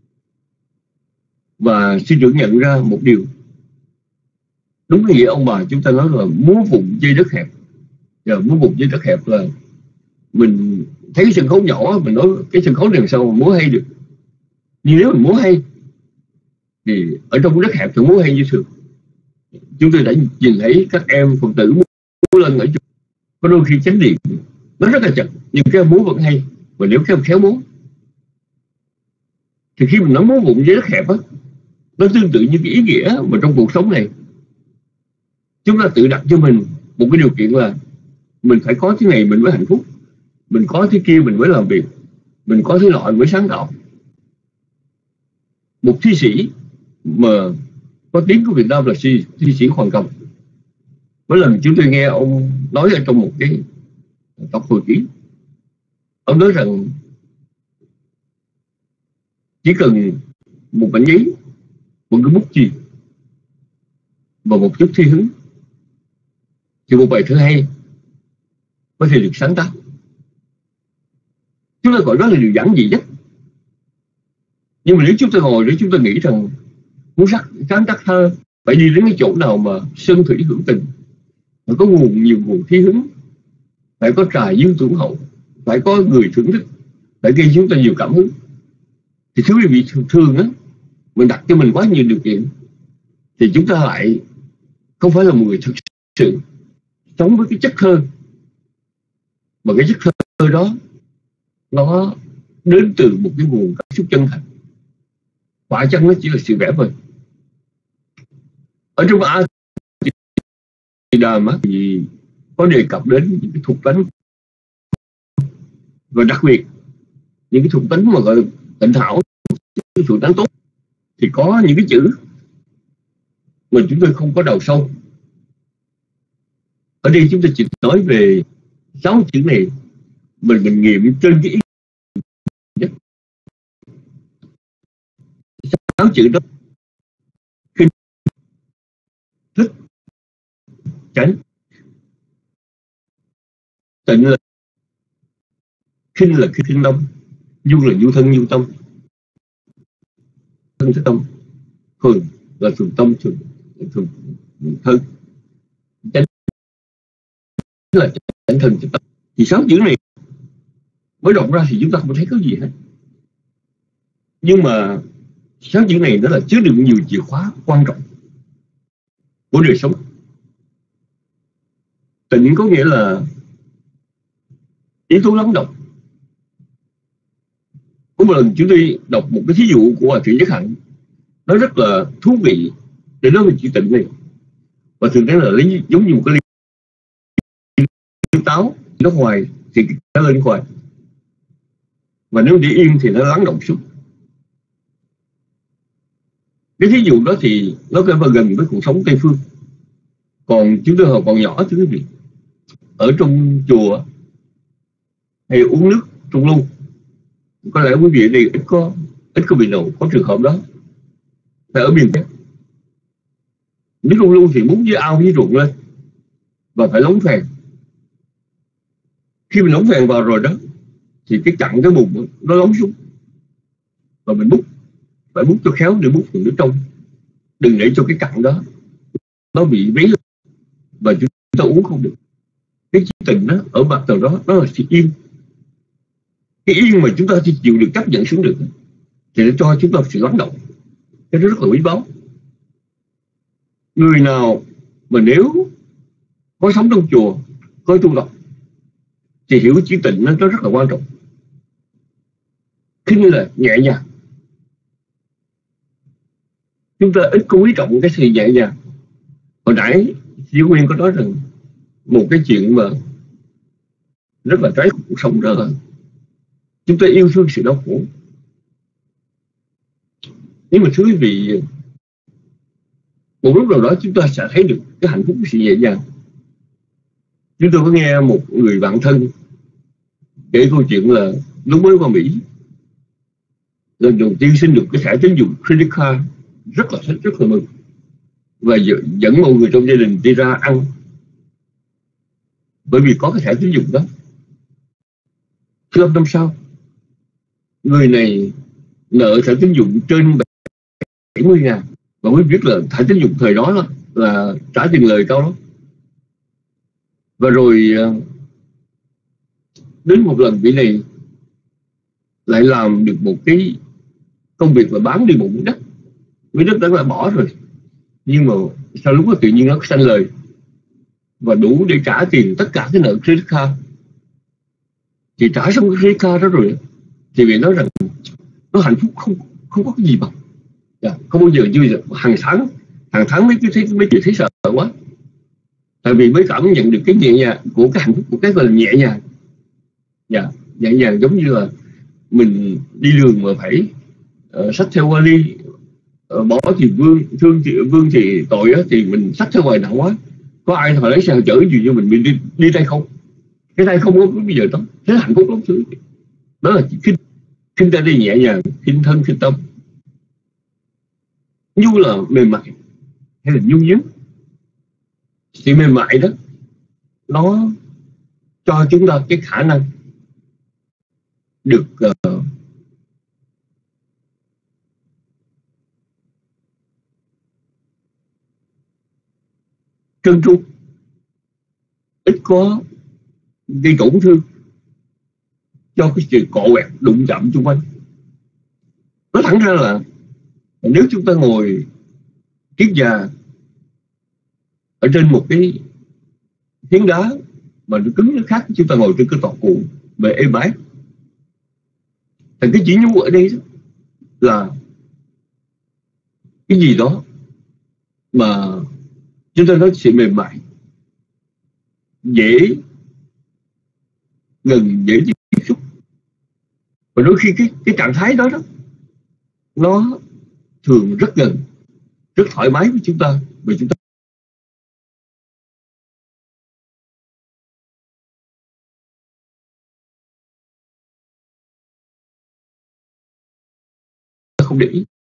Và sư trưởng nhận ra một điều, đúng nghĩa ông bà chúng ta nói là múa vùng dây đất hẹp. Giờ múa vùng dây đất hẹp là mình thấy cái sân khấu nhỏ, mình nói cái sân khấu này làm sao mà múa hay được. Nhưng nếu mình múa hay thì ở trong đất hẹp thì múa hay như thường. Chúng tôi đã nhìn thấy các em Phật tử múa lên ở chỗ, có đôi khi chánh điện nó rất là chậm, nhưng cái múa vẫn hay. Và nếu các em khéo múa thì khi mình nói múa vùng dây đất hẹp á, nó tương tự như cái ý nghĩa mà trong cuộc sống này chúng ta tự đặt cho mình một cái điều kiện là mình phải có thứ này mình mới hạnh phúc, mình có thứ kia mình mới làm việc, mình có thứ nọ mới sáng tạo. Một thi sĩ mà có tiếng của Việt Nam là thi sĩ Hoàng Cầm. Mỗi lần chúng tôi nghe ông nói ở trong một cái tập hồi ký, ông nói rằng chỉ cần một mảnh giấy, một cái bút chì và một chút thi hứng thì một bài thơ hay có thể được sáng tác. Chúng ta gọi đó là điều giản dị nhất. Nhưng mà nếu chúng ta ngồi để chúng ta nghĩ rằng muốn sáng tác thơ phải đi đến cái chỗ nào mà sơn thủy hữu tình, phải có nhiều nguồn thi hứng, phải có trà dương tủng hậu, phải có người thưởng thức, phải gây chúng ta nhiều cảm hứng, thì thứ quý vị thường á, mình đặt cho mình quá nhiều điều kiện thì chúng ta lại không phải là một người thực sự sống với cái chất thơ. Mà cái chất thơ đó nó đến từ một cái nguồn cảm xúc chân thành, phải chăng nó chỉ là sự vẽ vời. Ở trong A Di Đà mà thì có đề cập đến những cái thuộc tánh, và đặc biệt những cái thuộc tánh mà gọi là tịnh thảo, cái thuộc tánh tốt, thì có những cái chữ mà chúng tôi không có đào sâu. Ở đây chúng ta chỉ nói về 6 chữ này, mình nghiệm trên cái ý nhất. 6 chữ đó: khinh, thích, tránh. Tịnh là khinh là khinh tâm, nhu là nhu thân nhu tâm, thân thích tâm, thường là thường tâm thường thân, tránh là tránh thân tránh tâm. Thì 6 chữ này mới đọc ra thì chúng ta không thấy có gì hết, nhưng mà 6 chữ này nó là chứa đựng nhiều chìa khóa quan trọng của đời sống. Tịnh có nghĩa là yếu tố lắng động. Có một lần chúng tôi đọc một cái thí dụ của Hòa Thượng Nhất Hạnh, nó rất là thú vị để nói về chữ tịnh này. Và thường nói là lấy giống như một cái ly táo, nó hoài thì nó lên hoài, và nếu để yên thì nó lắng động xuống. Cái thí dụ đó thì nó có vẻ gần với cuộc sống Tây Phương. Còn chúng tôi hồi còn nhỏ, thưa quý vị, ở trong chùa hay uống nước trung lưu, có lẽ quý vị ở đây ít có bị nào có trường hợp đó. Tại ở miền Bắc, nước trung lưu thì múc với ao với ruộng lên và phải lóng phèn. Khi mình lóng phèn vào rồi đó thì cái chặn cái bùn nó lóng xuống, và mình phải múc cho khéo để múc nước trong, đừng để cho cái cặn đó nó bị vấy lên và chúng ta uống không được. Cái tình đó ở mặt tàu đó, nó là sự yên. Cái yên mà chúng ta chỉ chịu được chấp nhận xuống được thì nó cho chúng ta sự lắng động. Cái đó rất là quý báu. Người nào mà nếu có sống trong chùa, có tu tập thì hiểu chữ tịnh nó rất là quan trọng. khinh là nhẹ nhàng. Chúng ta ít có quý trọng cái sự nhẹ nhàng. Hồi nãy Duy Nguyên có nói rằng một cái chuyện mà rất là trái cuộc sống, đó là chúng ta yêu thương sự đau khổ. Nhưng mà thưa quý vị, một lúc nào đó chúng ta sẽ thấy được cái hạnh phúc của sự nhẹ nhàng. Chúng tôi có nghe một người bạn thân kể câu chuyện là lúc mới qua Mỹ, lần đầu tiên xin được cái thẻ tín dụng credit card, rất là thích, rất là mừng, và dẫn mọi người trong gia đình đi ra ăn bởi vì có cái thẻ tín dụng đó. 5 năm sau, người này nợ thẻ tín dụng trên 70.000, và mới biết là thẻ tín dụng thời đó là trả tiền lời cao lắm. Và rồi đến một lần vị này lại làm được một cái công việc là bán đi một miếng đất đã là bỏ rồi, nhưng mà sau lúc đó tự nhiên nó sanh lời và đủ để trả tiền tất cả cái nợ credit card. Thì trả xong cái credit card đó rồi thì vị nói rằng nó hạnh phúc không có cái gì bằng. Không bao giờ như hàng tháng mấy chị thấy sợ quá, tại vì mới cảm nhận được cái nhẹ nhàng của cái hạnh phúc của cái gọi là nhẹ nhàng. Nhẹ nhàng giống như là mình đi đường mà phải xách theo vali, bỏ thì vương thì tội á, thì mình xách theo hoài nặng quá, có ai họ lấy xe chở gì cho mình đi tay không, cái tay không có bây giờ đó, thế hạnh phúc lắm thứ. Đó là khinh ta đi nhẹ nhàng, khinh thân khinh tâm. Nhu là mềm mại hay là nhu nhớt, sự mềm mại đó nó cho chúng ta cái khả năng được trơn tru, ít có gây tổn thương cho cái sự cọ quẹt đụng chạm xung quanh. Nói thẳng ra là nếu chúng ta ngồi kiết già ở trên một cái phiến đá mà nó cứng, nó khác chúng ta ngồi trên cái tọa cụ về êm ái, thì cái chỉ nhu ở đây đó là cái gì đó mà chúng ta nói sự mềm mại, dễ gần, dễ tiếp xúc. Và đôi khi cái trạng thái đó nó thường rất gần, rất thoải mái với chúng ta, vì chúng ta không để ý.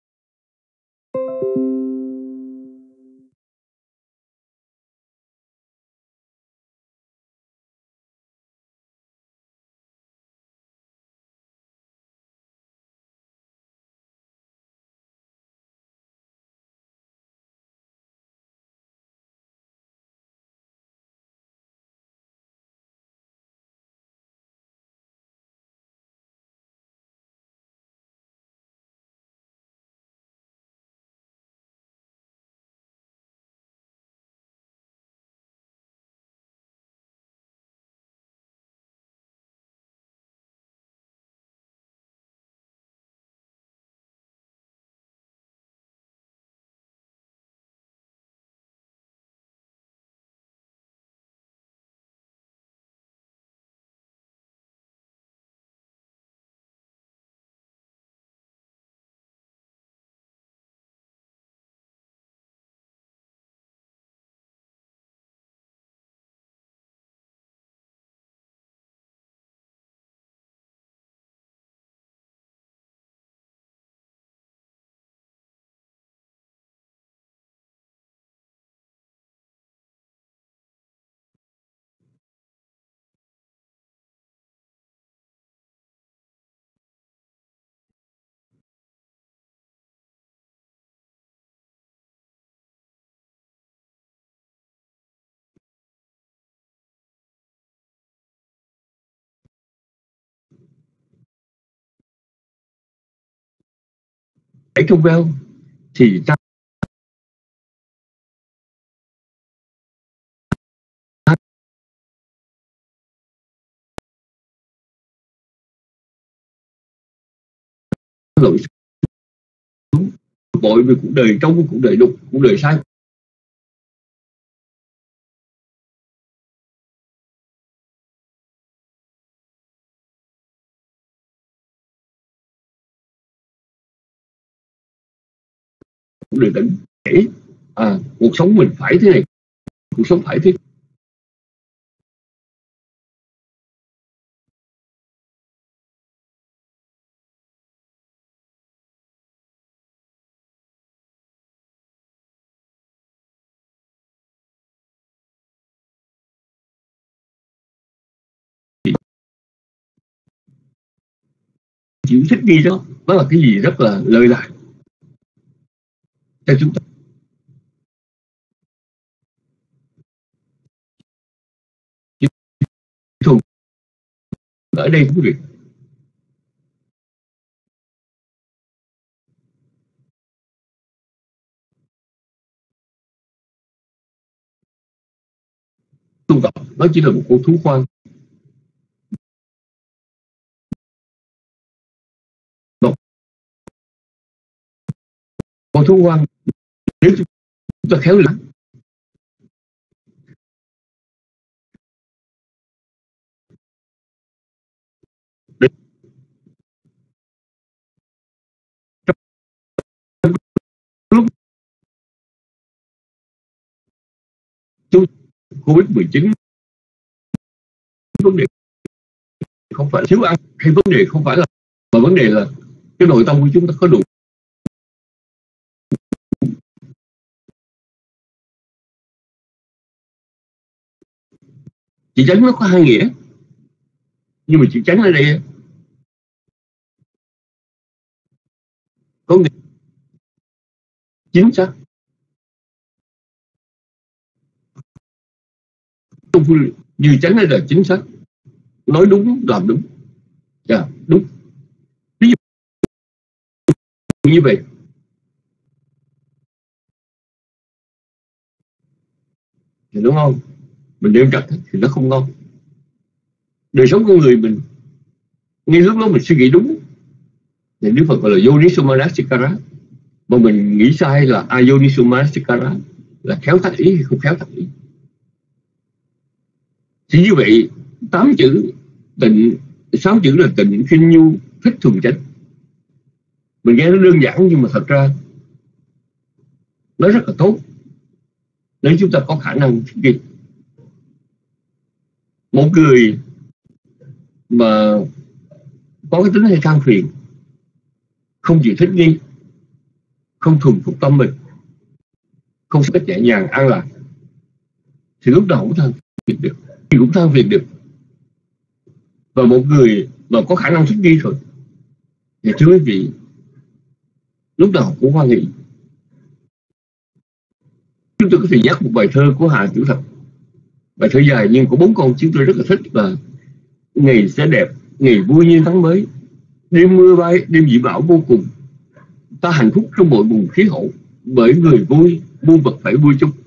Hãy trong veo thì ta lội xuống bội về cuộc đời, trong cuộc đời đục, cuộc đời sai cuộc đời tỉnh kể cuộc sống mình phải thế này, cuộc sống phải thế. Chịu thích nghi đó, đó là cái gì rất là lợi lạc cho chúng ta. Thường ở đây quý vị tu tập nó chỉ là một con thú hoang, con thú hoang. Nếu chúng ta khéo léo lúc Covid-19, vấn đề không phải thiếu ăn, hay vấn đề không phải là, mà vấn đề là cái nội tâm của chúng ta có đủ. Chữ chánh nó có hai nghĩa, nhưng mà chữ chánh ở đây có nghĩa chính xác, như chánh đây là chính xác, nói đúng làm đúng, đúng. Ví dụ như vậy thì đúng không, mình đeo chặt thì nó không ngon. Đời sống con người mình ngay lúc đó mình suy nghĩ đúng thì Đức Phật gọi là Yonisomanasikkara, mà mình nghĩ sai là Ayonisomanasikkara, là khéo thắt ý hay không khéo thắt ý. Thì như vậy 8 chữ tịnh, 6 chữ là tịnh, khinh nhu, thích, thuần, chánh. Mình nghe nó đơn giản nhưng mà thật ra nó rất là tốt nếu chúng ta có khả năng thích nghi. Một người mà có cái tính hay than phiền, không chịu thích nghi, không thuần phục tâm mình, không cách nhẹ nhàng an lạc, thì lúc nào cũng than phiền được, cũng than phiền được. Và một người mà có khả năng thích nghi rồi thì thưa quý vị, lúc nào cũng hoan hỷ. Chúng tôi có thể nhắc một bài thơ của Hà Tiểu Thạch, bài thơ dài nhưng có 4 câu chúng tôi rất là thích là: ngày sẽ đẹp, ngày vui như tháng mới, đêm mưa bay, đêm dị bão vô cùng, ta hạnh phúc trong mọi vùng khí hậu, bởi người vui, muôn vật phải vui chung.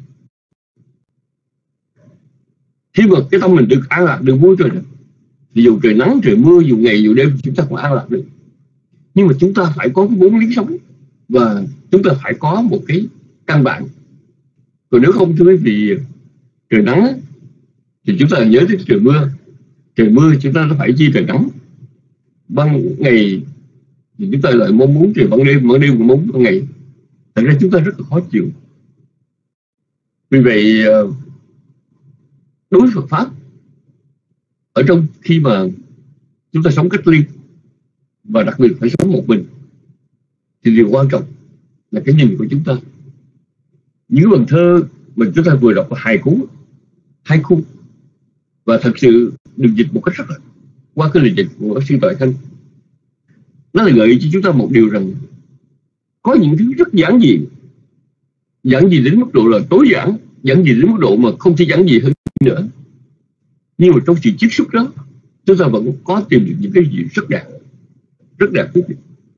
Khi mà cái tâm mình được an lạc, được vui rồi thì dù trời nắng trời mưa, dù ngày dù đêm chúng ta cũng an lạc được. Nhưng mà chúng ta phải có 4 lý sống, và chúng ta phải có một cái căn bản. Còn nếu không thưa quý vị, trời nắng thì chúng ta nhớ đến trời mưa, trời mưa chúng ta phải chi trời nắng, ban ngày thì chúng ta lại mong muốn trời ban đêm cũng muốn ban ngày. Thật ra chúng ta rất là khó chịu. Vì vậy đối với Phật pháp, ở trong khi mà chúng ta sống cách ly và đặc biệt phải sống một mình, thì điều quan trọng là cái nhìn của chúng ta. Những vần thơ mà chúng ta vừa đọc là haiku, và thật sự được dịch một cách rất là, qua cái lời dịch của sư Toại Thanh, nó là gợi cho chúng ta một điều rằng có những thứ rất giản dị đến mức độ là tối giản dị đến mức độ mà không thể giản dị hơn nữa, nhưng mà trong sự chiết xuất đó chúng ta vẫn có tìm được những cái gì rất đẹp quý vị.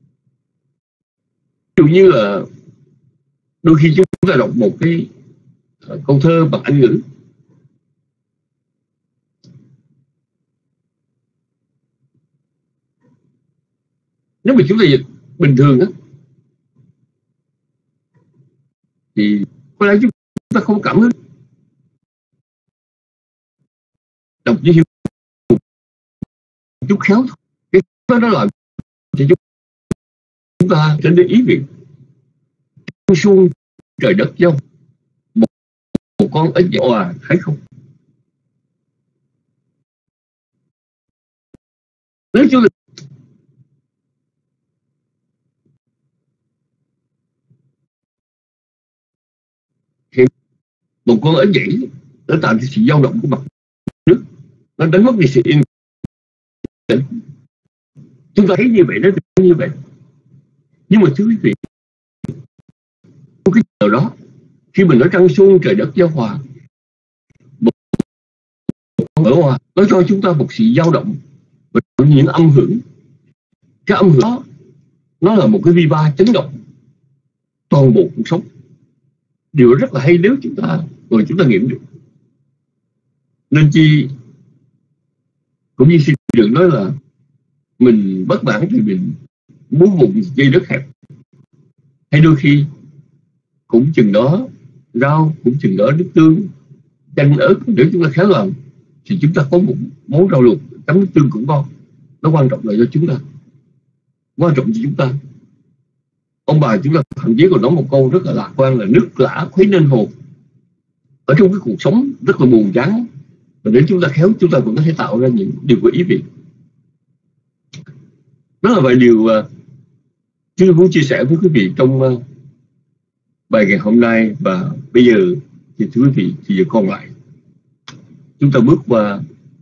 Ví dụ như là đôi khi chúng ta đọc một cái câu thơ bằng Anh ngữ, nếu mà chúng ta dịch bình thường á, thì có lẽ chúng ta không cảm hứng. Đọc với hiểu chút khéo thôi, cái đó là thì chúng ta trở nên ý vị suông trời đất giao. Một con ếch nhọn thấy không? Nếu chúng ta thì một con ếch nhảy nó tạo ra sự dao động của mặt nước, nó đánh mất đi sự yên tĩnh. Chúng ta thấy như vậy, nó như vậy. Nhưng mà thưa quý vị, một cái điều đó, khi mình nói trăng xuân trời đất giao hòa, một mở hòa, nó cho chúng ta một sự dao động và những âm hưởng. Cái âm hưởng đó nó là một cái vibe chấn động toàn bộ cuộc sống. Điều rất là hay nếu chúng ta nghiệm được. Nên chi cũng như xin được nói là mình bất mãn thì mình muốn một dây đất hẹp, hay đôi khi cũng chừng đó rau, cũng chừng đó nước tương, chanh ớt. Nếu chúng ta khéo làm thì chúng ta có một món rau luộc chấm nước tương cũng ngon. Nó quan trọng là cho chúng ta, quan trọng cho chúng ta. Ông bà chúng ta thậm chí còn nói một câu rất là lạc quan là nước lã khuấy nên hồn. Ở trong cái cuộc sống rất là buồn chán, và nếu chúng ta khéo, chúng ta cũng có thể tạo ra những điều có ý vị. Đó là vài điều chúng tôi muốn chia sẻ với quý vị trong bài ngày hôm nay. Và bây giờ thì thưa quý vị, thì giờ còn lại chúng ta bước qua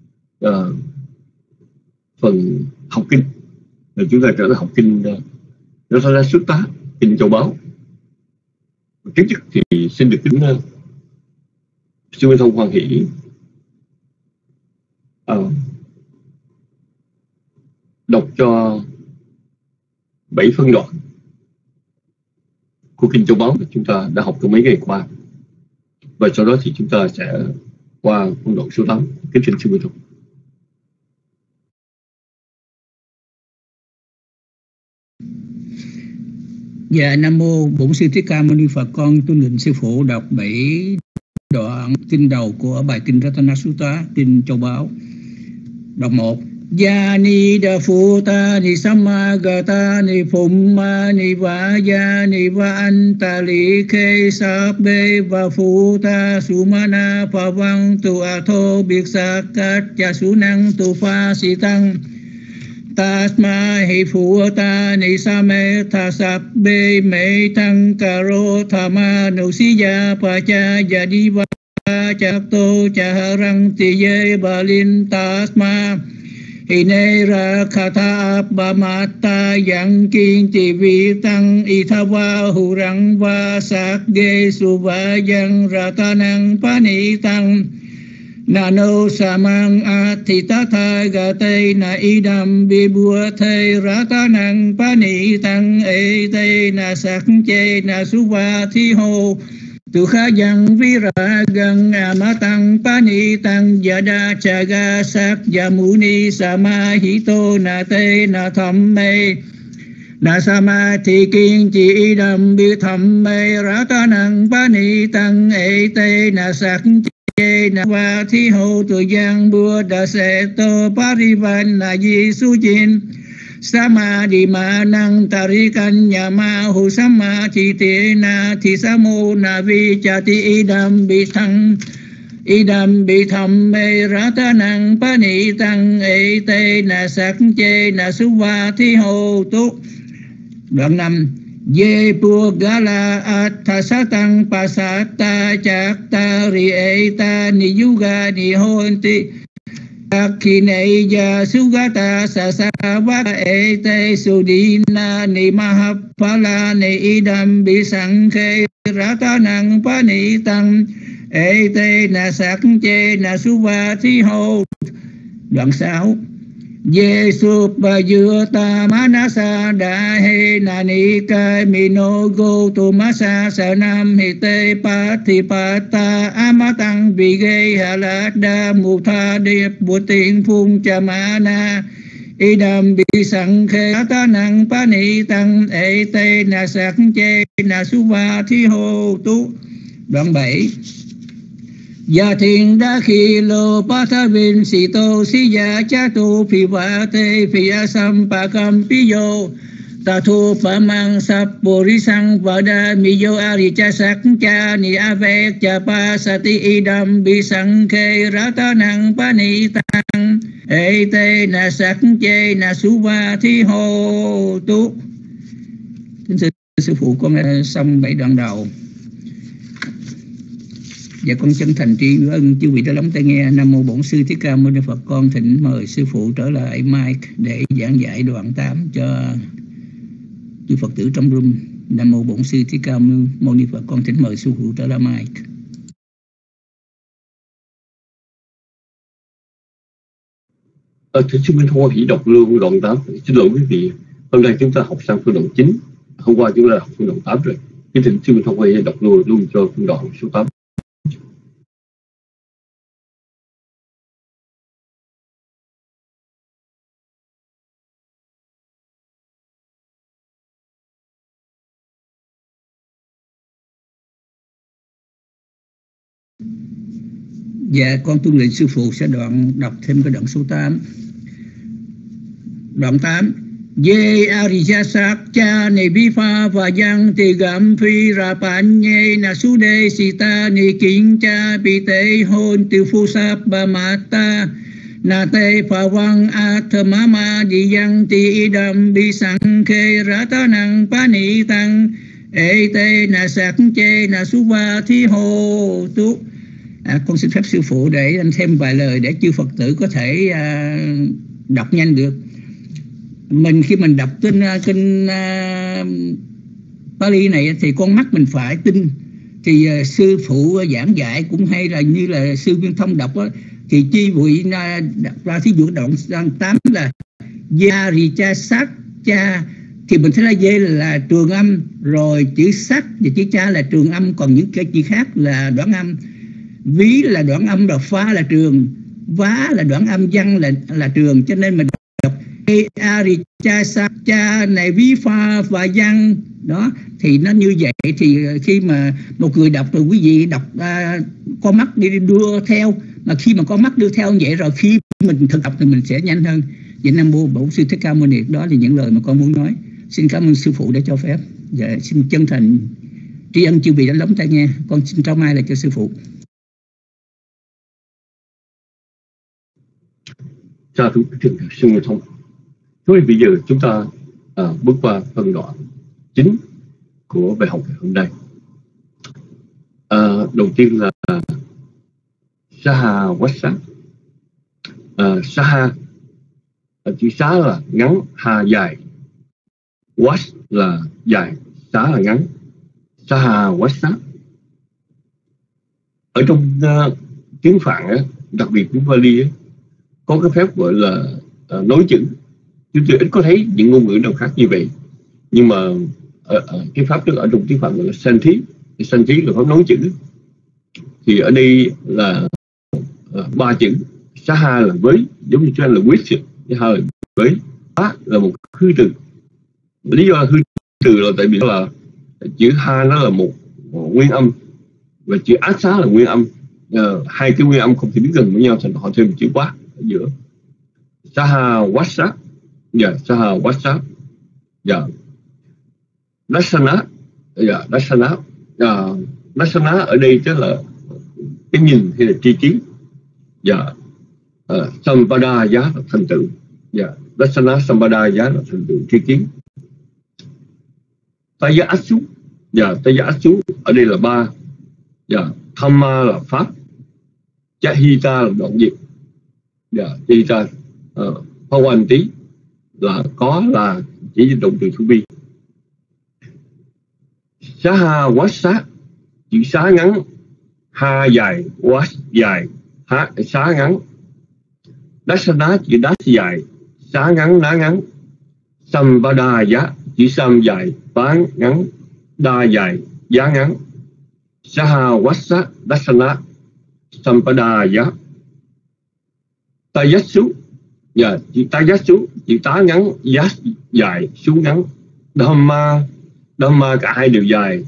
phần học kinh. Rồi chúng ta trở lại học kinh nó ra xuất tá, kinh Châu Báu. Trước nhất thì xin được kính sư Minh Thông hoan hỷ đọc cho 7 phân đoạn của kinh Châu Báu chúng ta đã học trong mấy ngày qua, và sau đó thì chúng ta sẽ qua phân đoạn số 8. Kính xin sư Minh Thông. Dạ, Nam Mô Bổn Sư Thích Ca Mâu Ni Phật. Con tôn lệnh sư phụ đọc 7 đoạn kinh đầu của bài kinh Ratanasutta, kinh Châu Báu. Đoạn 1. Ya ni da phu ta ni samagata ni phumma ni va ya ni va antali khe sabbe va phu ta sumana phavang tu atho biệt sakat cha sunang tu pha si tăng tasma hi phu ta ni same tha sabbe me tăng karo thama nusiya pa cha yadiva cha to cha rang ti ye balin tasma Hinera kata abamata yang kiên trì vi tăng ithava hurang va sát ge suva yang ratanang pani tăng nano samang athitatha gate na idam bibua the ratanang pani tăng ete na sắc che na suva thi hồ tu kha yang vira gang amatang pani tăng yada chaga sak yamuni samahito na te na thamme na samadhi kiên chỉ đam bi thamme ratanang pani tăng ete na sak che na va thi hồ tu yang bua da se to parivan na di su jin Samadhi ma năng tarikan nyama hu samadhi te na thi samo na vi chati idam bi tham me ratanang pani tăng ete na sắc che na suva thi hồ tu. Đoạn 5. Ye pu gala atthasatang pasata chakta rieta ni yuga ni honti Akhineya sugata sasava ete sudina ni mahapala ni idam bisankhe ratanang pani tăng ete na sắc che na suva thi hồ. Đoạn 6. Yesu Payuta Manasa Dahe Nanika Minogo Tumasa Sanam Hite Patipata Amatang Vige Halada Mutha Điệp Bụt Tiện Phung Chamana idam bi sang khe ta năng pa ni tăng ê tê na sắc chê na su va thi hô tu. Đoạn 7. Gia thiền đa khi lô pa tha vinh si tô si gia cha tu phi va tê phi a sam pa cam pi yo ta thu pa mang sap bori sang va đa mi yo ari cha sắc cha ni a vek cha pa sa ti idam bi sang khe ra ta năng pa ni tăng ê tê na sắc chê na su va thi hô tu. Kính sư phụ, con đã xong 7 đoạn đầu và con chân thành tri ân chư vị đã lắng tai nghe. Nam mô Bổn Sư Thích Ca Mâu Ni Phật. Con thỉnh mời sư phụ trở lại mic để giảng dạy đoạn 8 cho chư Phật tử trong room. Nam mô Bổn Sư Thích Ca Mâu Ni Phật. Con thỉnh mời sư phụ trở lại mic. Thưa sư Minh, hôm qua chỉ đọc luôn đoạn 8. Xin lỗi quý vị, hôm nay chúng ta học sang phương đoạn 9. Hôm qua chúng ta học phương đoạn 8 rồi. Kính thỉnh sư Minh hôm qua đọc luôn cho phương đoạn số 8. Dạ, con tuân lệnh sư phụ sẽ đọc thêm cái đoạn số 8. Đoạn 8. Ye arijasak cha ne bifa và yang ti gam phi ra pan ye na su de sita ni king cha pi te hon tu phu sap ba mata na te pha wang athamama di yang ti idam bi sang khe ra ta năng pa ni tăng ê tê na sắc chê na su va thi hô tu. Con xin phép sư phụ để anh thêm vài lời để chư Phật tử có thể đọc nhanh được. Mình khi mình đọc kinh Pali này thì con mắt mình phải tin. Thì sư phụ giảng dạy cũng hay là như là sư Viên Thông đọc đó, thì chi vị đọc ra thí dụ đoạn 8 là gia rì cha sát cha, thì mình thấy là dê là trường âm, rồi chữ sắc và chữ cha là trường âm, còn những cái chữ khác là đoạn âm. Ví là đoạn âm, rồi pha là trường, vá là đoạn âm, văn là trường. Cho nên mình đọc ari cha sa cha này ví pha và văn đó thì nó như vậy. Thì khi mà một người đọc, rồi quý vị đọc con mắt đi đưa theo, mà khi mà con mắt đưa theo như vậy rồi khi mình thực tập thì mình sẽ nhanh hơn. Vậy Nam mô Bổn Sư Thích Ca Mâu Ni. Đó là những lời mà con muốn nói. Xin cảm ơn sư phụ đã cho phép. Và xin chân thành tri ân chư vị đã lắng tai nghe. Con xin trao mai lại cho sư phụ. Cha thú thượng sư Nguyên Thông. Thôi bây giờ chúng ta bước qua phần đoạn chính của bài học ngày hôm nay. Đầu tiên là Saha Wasa. Saha, chữ xá là ngắn, ha dài, Was là dài, xá là ngắn. Saha Wasa. Ở trong tiếng Phạn đặc biệt tiếng Pali có cái phép gọi là nối chữ. Chúng tôi ít có thấy những ngôn ngữ nào khác như vậy, nhưng mà cái pháp ở trong tiếng Phạn gọi là Santhi. Santhi là pháp nối chữ. Thì ở đây là 3 chữ. Saha là với, giống như cho anh là with, ha là với, á là một hư từ. Lý do hư từ là tại vì là chữ ha nó là một nguyên âm và chữ át xá là nguyên âm. Hai cái nguyên âm không thể biết gần với nhau, thành họ thêm một chữ quá ở giữa. Saha Wasa. Saha Wasa. Dasana. Dasana. Dasana ở đây tức là cái nhìn hay là tri kiến. Sampada giá là thành tựu. Dasana Sampada giá là thành tựu tri kiến. Taya Asu. Taya Asu ở đây là 3. Thamma là pháp. Chahita là đoạn diệt. Chahita Pawanti là có, là chỉ động từ to be. Saha Wasa, chữ xá ngắn, ha dài, was dài, ha xá ngắn. Dasana chữ das dài, xá ngắn, ná ngắn. Sampada giá, chữ sam dài, bán ngắn, đa dài, giá ngắn. Saha Wasa Dasana Sampada giá. Tayasu. Dạ, chữ tá giá xuống, chữ tá ngắn, giá dài, xuống ngắn. Dhamma cả hai đều dài.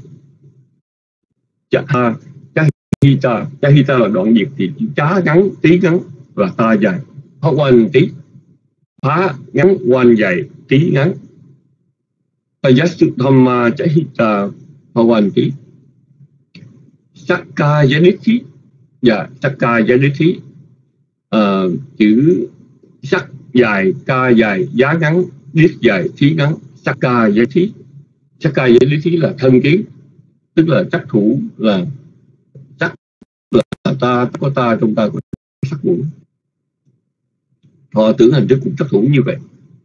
Chahita là đoạn diệt, thì chữ chá ngắn, tí ngắn và ta dài. Hoan tí, phá ngắn, hoan dài, tí ngắn. Tayasu Dhamma Chahita Hoan tí. Sakkayaditthi, dạ, Sakkayaditthi, chữ sắc dài, ca dài, giá ngắn, đít dài, thí ngắn. Sakkayaditthi là thân kiến, tức là trắc thủ, là sắc là ta có ta, trong ta có sắc mũi. Họ tưởng hành thức cũng trắc thủ như vậy.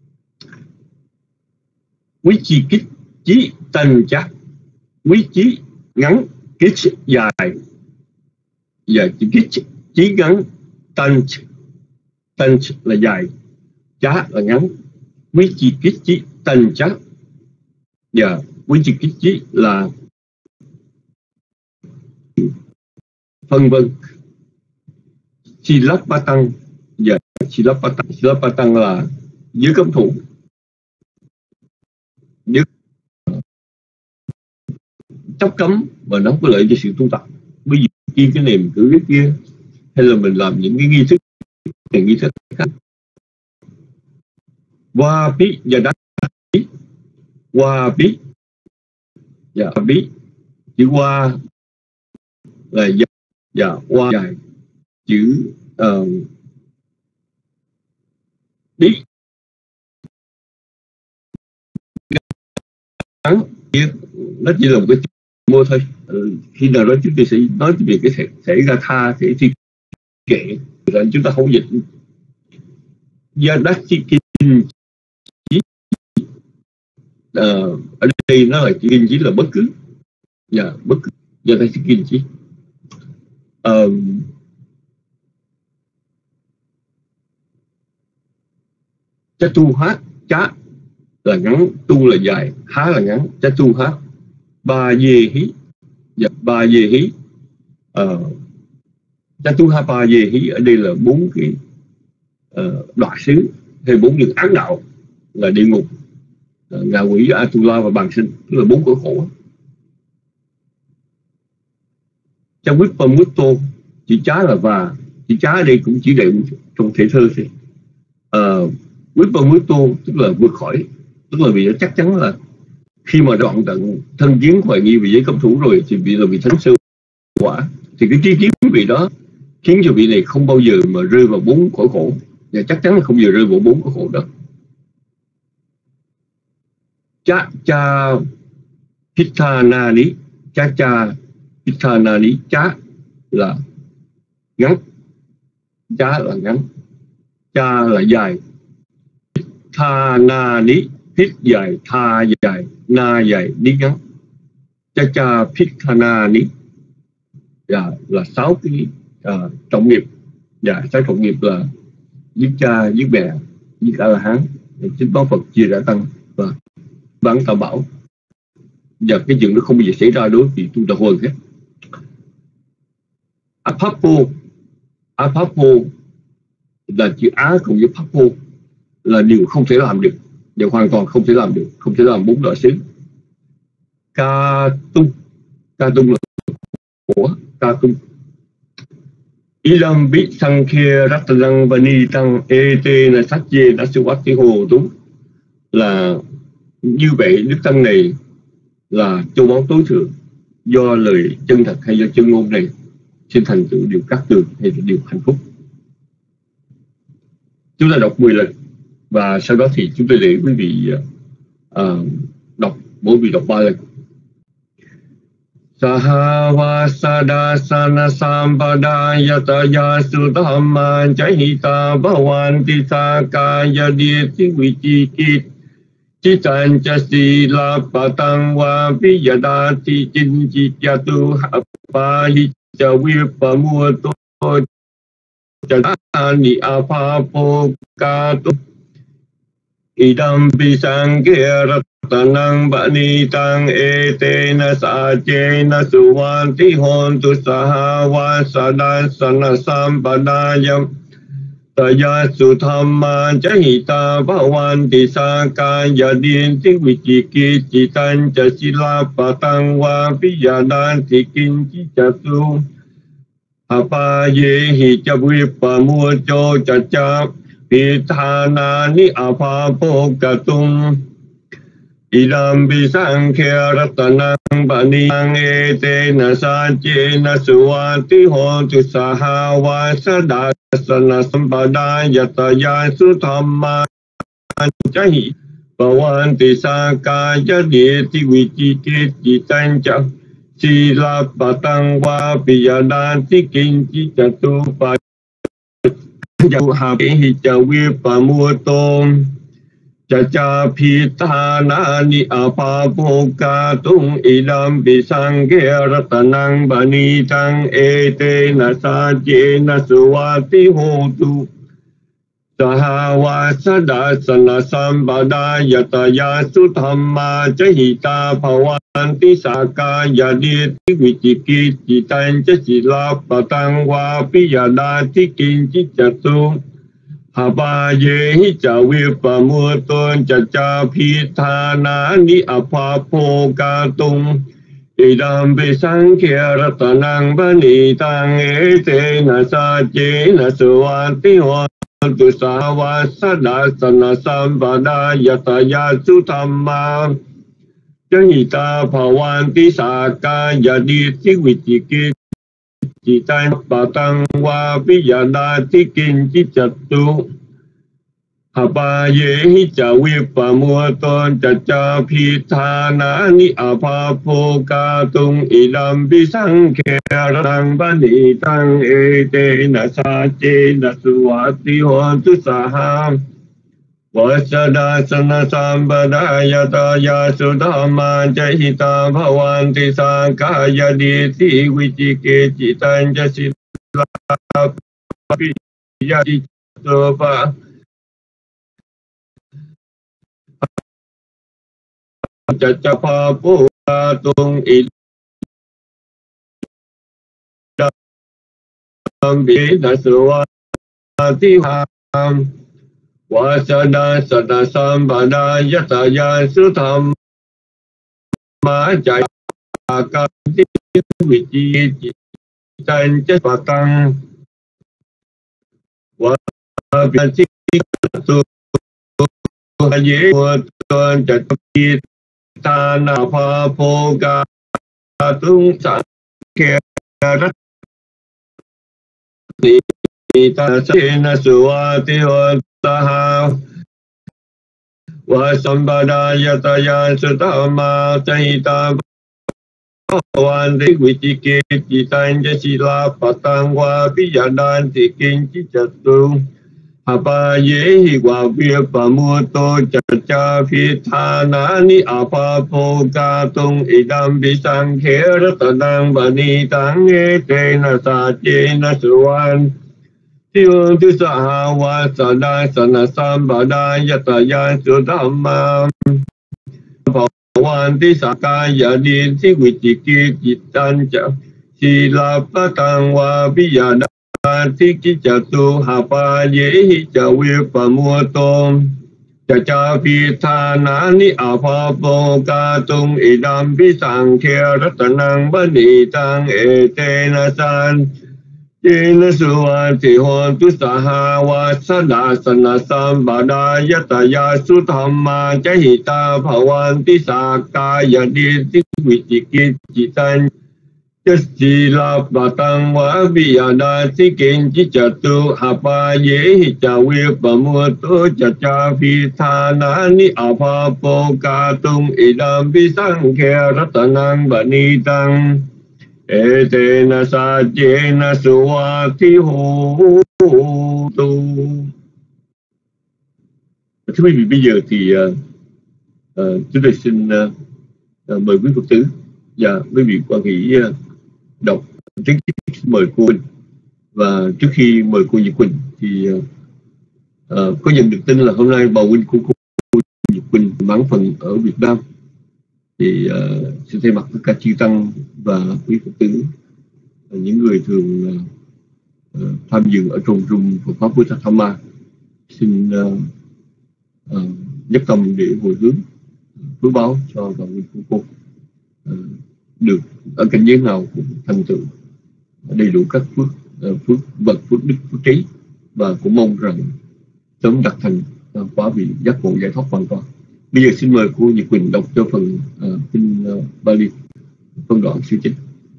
Quý chi kích chí tanh chắc, quý chí ngắn, kích dài, và kích chí ngắn, tanh là dài, chá là ngắn. Quý chi kích chí tanh chắc, và quý chi kích chí là phân vân. Silapatang, và Silapatang là dưới cấm thủ, dưới chấp cấm, và nó có lợi cho sự tu tập. Ví dụ kia cái niềm cử cái kia, hay là mình làm những cái nghi thức khác. Wapi và đá, wapi và bí, chữ qua là dài và qua dài, chữ bí ngắn, nó chỉ là một cái mô thôi. Khi nào đó chúng tôi sẽ nói về cái thể gatha, thể thi kệ, rồi chúng ta không dịch. Yadachi kinh ở đây nó là kinh chỉ là bất cứ, bất cứ. Yadachi kinh chỉ Chatu hát, chá là ngắn, tu là dài, há là ngắn. Chatu hát. Ba dê hí, ba dê hí. Chatu hát ba dê hí ở đây là 4 cái đọa xứ, hay 4 những ác đạo, là địa ngục, ngạ quỷ, Atula và bàng sinh, tức là 4 cõi khổ. Trong Vipamutto, chữ chá là và, chữ chá ở đây cũng chỉ đều trong thể thơ thôi. Vipamutto tức là vượt khỏi, tức là vì chắc chắn là khi mà đoạn tận thân kiến hoài nghi về giới cấm thủ rồi thì vị là vị thánh sơ quả, thì cái tri kiến vị đó khiến cho vị này không bao giờ mà rơi vào 4 cõi khổ, và chắc chắn là không bao giờ rơi vào 4 cõi khổ đó. Cha Pithanani, cha Pithanani, chá là ngắn, chá là ngắn, cha là dài. Pithanani, pit dài, tha dài, na dài, ní ngắn. Cha Pithanani là 6 cái trọng nghiệp, và 6 trọng nghiệp là giết cha, giết mẹ, giết A-la-hán, chính báo Phật, chia rẽ tăng và bán tạo bảo. Và cái chuyện đó không bao giờ xảy ra đối với tu tập huân hết. Apapo là chữ Á cùng với Papo là điều không thể làm được, và hoàn toàn không thể làm được, không thể làm 4 đọa xứ. Ca tung là của ca tung. Ilam bít sang kia ratanang vani tăng ete na sát dê na su ti hồ tú, là như vậy đức tăng này là châu báu tối thượng, do lời chân thật hay do chân ngôn này xin thành tựu điều cát tường hay là điều hạnh phúc. Chúng ta đọc 10 lần và sau đó thì chúng tôi để quý vị đọc, mỗi vị đọc 3 lần. Sahavasada sana sampada yataya sudhamma chahita bhavanti sakaya dhyeti vichikit chitan chasila patang va viyadati chinchityatu apahi chavipamuto chadani apapo katu idam pisangkera tanang bani tang etena sajena suvanti hontu sahavasada sana sampadayam Taya Suthamma Jahita Bhavanti Sakaya Dinti Vichiki Chitan Chasila Patang Vapiyadanti Kinchi Chatu Apayehi Chavipamucho Chacha Pithanani Apapokatum Idam Bisankhya Ratanang Baniyang Etena Sajena Suwati Hontu Sahawasada Sana Sampada Yataya Suthamma Jahi Bhavanti Sakaya Deti Vichiki Chitancha Sila Patang Vapiyadanti Kinchi Chatupa Jahapihi Chavipamutom Chacha Pithanani Apapokatung Idam Bisanghe Ratanang Banitang Etena Sajena Suwati Hotu Sahawasada Sana Sambada Yataya Suthamma Jahita Bhavanti Sakaya Deti Vichiki Chitancha Sila Patang Vapiyadati Kinchi Chatu Hapayehi Chavipamuton Chacha Pithanani Apapokatung Idam Bisankhya Ratanang Banitang Etena Sajena Suwati Hontu Sahawasada Sana Sambada Yataya Suthamma Jahita Bhavanti Sakaya Deti Vichiki Chitan Patang Vapiyadati Kinchi Chatu Hapayehi Chavipamuton Chacha Pithanani Apapokatung Idam Bisankhya Ratanang Banitang Etena Sajena Suwati Hontu Saham Vasada Sana Sambada Yataya Suthamma Jahita Bhavanti Sakaya Deti Vichiki Chitancha Sila Papiyati Chatupa Chacha Papokatung Idam Bina Suwati Ham Vasada Sana Sambada Yataya Suthamma Jahita Vichiki Chitancha Patang Vapiyadati Chatu Hayemuton Chacha Pithanani Apapokatung Sakya Sajena Suwati Hontu Vasambada Yataya Suthamma Jahita Bhavanti Vichiki Chitancha Sila Patang Vapiyadanti Kinchi Chatu Hapayehi Vapiyapamuto Chacha Pithanani Apapokatung Idam Bisankhya Ratanang Banitang Etena Sajena Suwati Hontu Sahawasada Sana Sambada Yataya Suthamma Bhavanti Sakaya Deti Vichiki Chitancha Sila Patang Vapiyadati Chatu Hapayehi Chavipamuton Chacha Pithanani Apapokatung Idam Bisankhya Ratanang Banitang Etena Jena Suwati Hontu Sahawasada Sana Sambada Yataya Suthamma Jahita Bhavanti Sakaya Deti Vichiki Chitancha Sila Patang Vapiyadati Kinchi Chatu Hapayehi Chavipamuto Chacha Pithanani Apapokatung Idam Bisankhya Ratanang Banitang Etena Sajena Suwati Hotu. Thưa quý vị, bây giờ thì chúng tôi xin mời quý Phật tử và quý vị quan hỷ đọc tiếng mời cô Quỳnh. Và trước khi mời cô Nhật Quỳnh thì có nhận được tin là hôm nay bà huynh của cô Nhật Quỳnh mãn phần ở Việt Nam. Thì xin thay mặt tất cả chư tăng và quý Phật tử, những người thường tham dự ở trong room Phật pháp Buddha Dhamma. Xin nhất tâm để hồi hướng phước báo cho bà Nguyên của cô được ở cảnh giới nào cũng thành tựu đầy đủ các phước vật, phước đức, phước trí, và cũng mong rằng sớm đạt thành quả vị giác ngộ giải thoát hoàn toàn. Bây giờ xin mời cô Nhật Quỳnh đọc cho phần kinh Bali, phân đoạn siêu chính.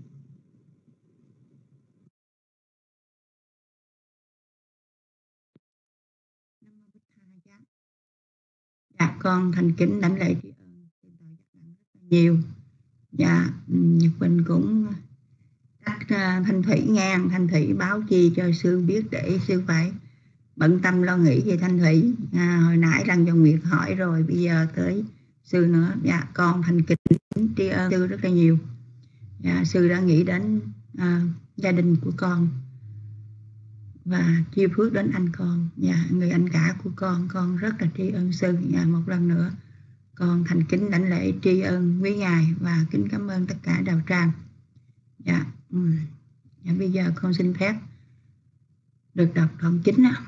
Dạ, con thành kính đảnh lễ tri ân nhiều. Dạ, Nhật Quỳnh cũng các Thanh Thủy ngang, Thanh Thủy báo chi cho sư biết để sư phải bận tâm lo nghĩ về Thanh Thủy. Hồi nãy Lăng Dân Nguyệt hỏi rồi, bây giờ tới sư nữa. Dạ, con thành kính tri ân sư rất là nhiều. Dạ, sư đã nghĩ đến gia đình của con và chia phước đến anh con, người anh cả của con rất là tri ân sư. Một lần nữa con thành kính đảnh lễ tri ân quý ngài và kính cảm ơn tất cả đạo tràng. Bây giờ con xin phép được đọc đoạn chính đó.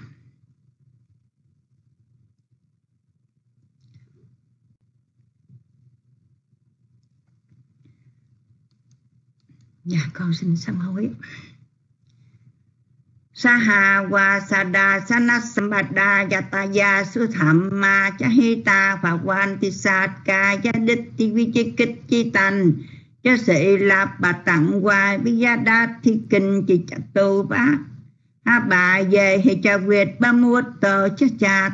Con xin sám hối. Saha wa sada sanasambada yataya suthamma chahita phagwanti satka yaditi vichikichitan cho sĩ là bà tặng qua vijada thi kinh chỉ chặt tu bá ha bà về thì cho Việt ba mua tờ cho chặt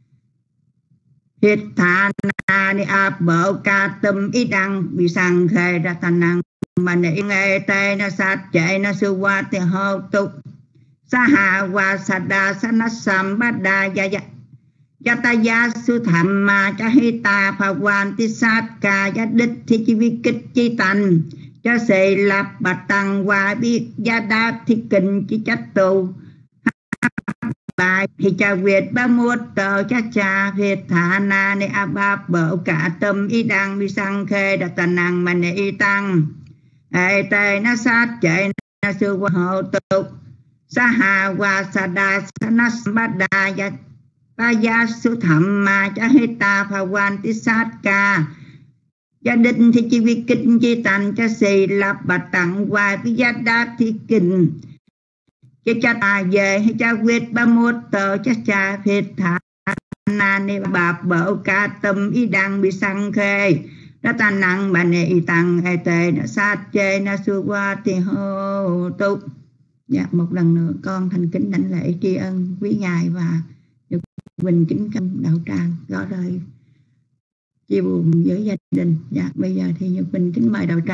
hiệt thà na ni áp bờ ca tâm ít đăng bị sang khề ra thành năng mà nị nghe tay nó sát chạy nó sư qua thì hậu tục Saha wa sada sanasambada yataya suthamma chahita phagwanti satka yaditi chivikichitan cho sĩ lập bạch tăng qua biết gia đa thi kinh chi trách tù bài thì cha Việt ba mua tờ cha cha Việt thả na ni abab bở cả tâm ý đăng bị sang khê đã tà năng mà ni tăng ai tay nó sát chạy nó sư qua hậu tục Saha wa sada sanasambada yataya suthamma chahita phagwanti satka gia đình thì chi vi kinh chi thành cho sĩ lập bạch tặng qua với gia đa thi kinh cho cha ta về hay cha quyết ba một tờ cha cha phết thả na ni bạp bở ca tâm ý đăng bị sang khê đã ta năng bà nị tăng ai tề nó sát chê nó xua qua thì hô tục. Một lần nữa con thành kính đảnh lễ tri ân quý ngài và được bình kính căm đạo tràng gõ lời chia buồn với gia đình. Bây giờ thì Nhật Bình kính mời đạo tràng.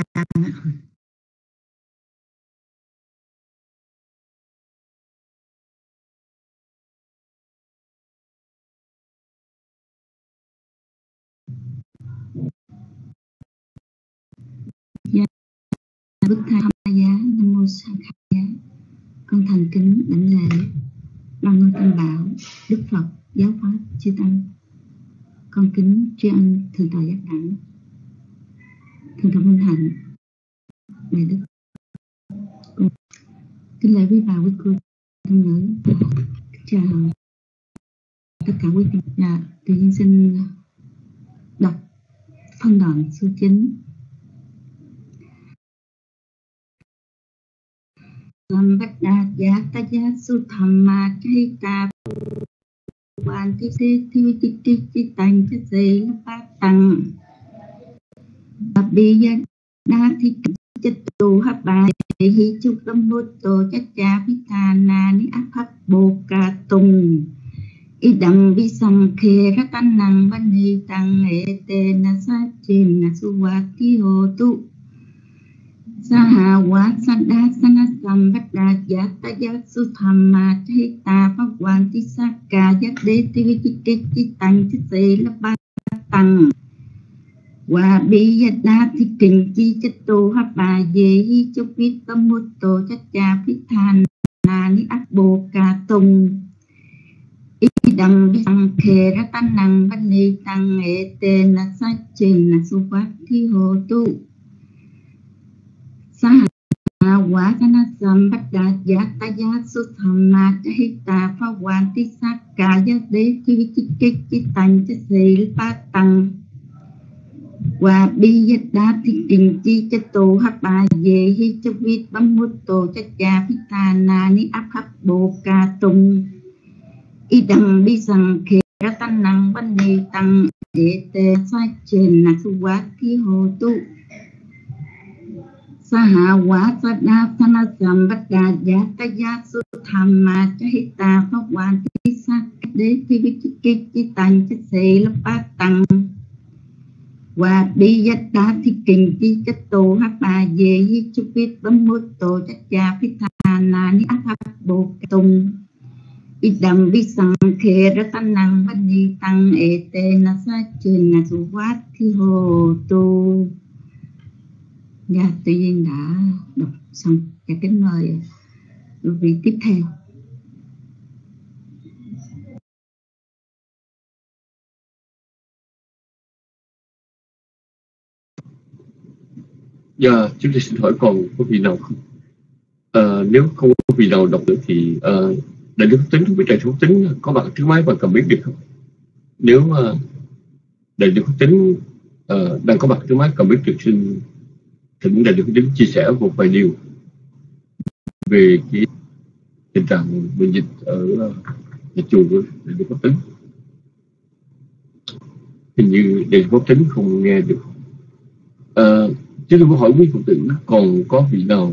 Bức Tha Giá Nam Mô Sang Khả Giá. Con thành kính đảnh lễ ban ngôi Tam Bảo, Đức Phật, Giáo Pháp, Chư Tăng. Con kính tri ân Thượng Tọa Giác Đẳng, Thượng Tọa Minh Hạnh, Đại Đức. Con kính lễ quý bà, quý cô, thân nữ. Chào tất cả quý vị. Tự nhiên xin đọc phân đoạn số 9. Sambada yataya suthamma chahita phagwanti satka cho sĩ ba tăng Bì gia đa thi chất tù hấp bài hi chúc tâm bố tổ chất cha phí thà nà ni áp hấp bồ ca tùng ý đăng vi sang khê rát tăng năng văn ni tăng nghệ tê na sát chìm na su vát thi hồ tu Saha wa sada sanasam vada yataya suthamma chahita phagwanti satka yadeti vichikichitan chisi lappa tăng Wa bi yada thi kinh chi chất tu hấp bà về hi chúc viết tâm mô tổ chất cha phí than na ni ác bồ ca tùng ý đăng vi sang khê ra tăng năng văn ni tăng nghệ tê na sát chìm na su vát thi hồ tu Saha Quả Kana Sam Bát Đa Yataya Suthamma Chahita Phá Hoàn Tí Sát Cả Giác Đế Chi Chi Kích Chi Tành Chi Sĩ Bát Tăng Và Bi Giác Đá Thi Trình Chi Chất Tổ Hấp Bà Dê Hi Chất Vít Bấm Mút Tổ Chất Cha Phít Thà Nà Ni Áp Hấp Bồ Ca Tùng Y Đăng Bi Sang Khê Ra Tăng Năng Văn Nì Tăng Ê Tê Sát Trên Nạc Su Quát Thi Hồ Tu Saha Quá Sát Đa Thana Sam Bát Đa Yataya Suthamma Chahita Phá Hoàn Tí Sát Đế Thi Vít Chi Kích Chi Tành Chi Sĩ Lấp Bát Tăng Và Bi Giác Đá Thi Trình Chi Chất Tổ Hấp Bà Dê Hi Chút Vít Bấm Mút Tổ Chất Cha Phít Thà Nà Ni Áp Hấp Bồ Ca Tùng Y Đầm Bi Sang Khê Ra Tăng Năng Văn Nì Tăng Ê Tê Na Sát Trên Nà Su Quát Thi Hồ Tu. Dạ, tự nhiên đã đọc xong. Và kính mời vị tiếp theo. Dạ, chúng tôi xin hỏi còn có vị nào không? Nếu không có vị nào đọc được thì Đại đức Phúc Tính, không biết Đại đức Phúc Tính có bạn trước máy và cầm mic được không? Nếu Đại đức Phúc Tính đang có bạn trước máy cầm mic được, xin thỉnh Đại đức Phúc Tính chia sẻ một vài điều về cái tình trạng bệnh dịch ở nhà chùa của Đại đức Phúc Tính. Hình như Đại đức Phúc Tính không nghe được. Chứ tôi có hỏi quý Phật tử còn có vị nào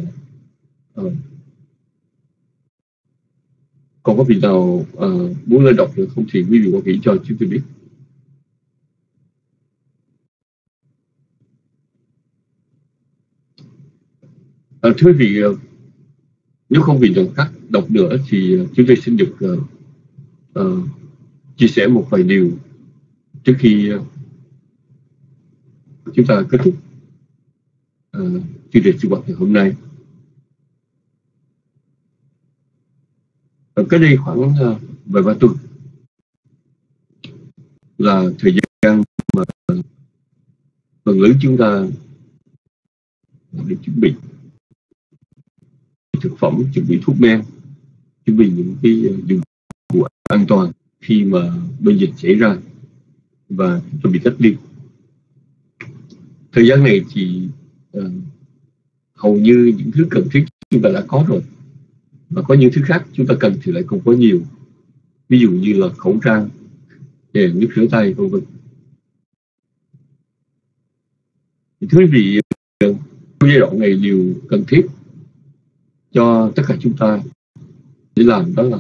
muốn lên đọc được không thì quý vị có thể cho chúng tôi biết. Thưa quý vị, nếu không vị nào khác đọc nữa thì chúng tôi xin được chia sẻ một vài điều trước khi chúng ta kết thúc chương trình sinh hoạt ngày hôm nay. Cái đây khoảng vài ba tuần là thời gian mà phần lớn chúng ta để chuẩn bị thực phẩm, chuẩn bị thuốc men, chuẩn bị những cái dụng cụ an toàn khi mà bệnh dịch xảy ra và chúng ta bị cách ly. Thời gian này thì hầu như những thứ cần thiết chúng ta đã có rồi, và có những thứ khác chúng ta cần thì lại không có nhiều, ví dụ như là khẩu trang, đèn, nước rửa tay, v.v. Thưa quý vị, giai đoạn này điều cần thiết cho tất cả chúng ta để làm đó là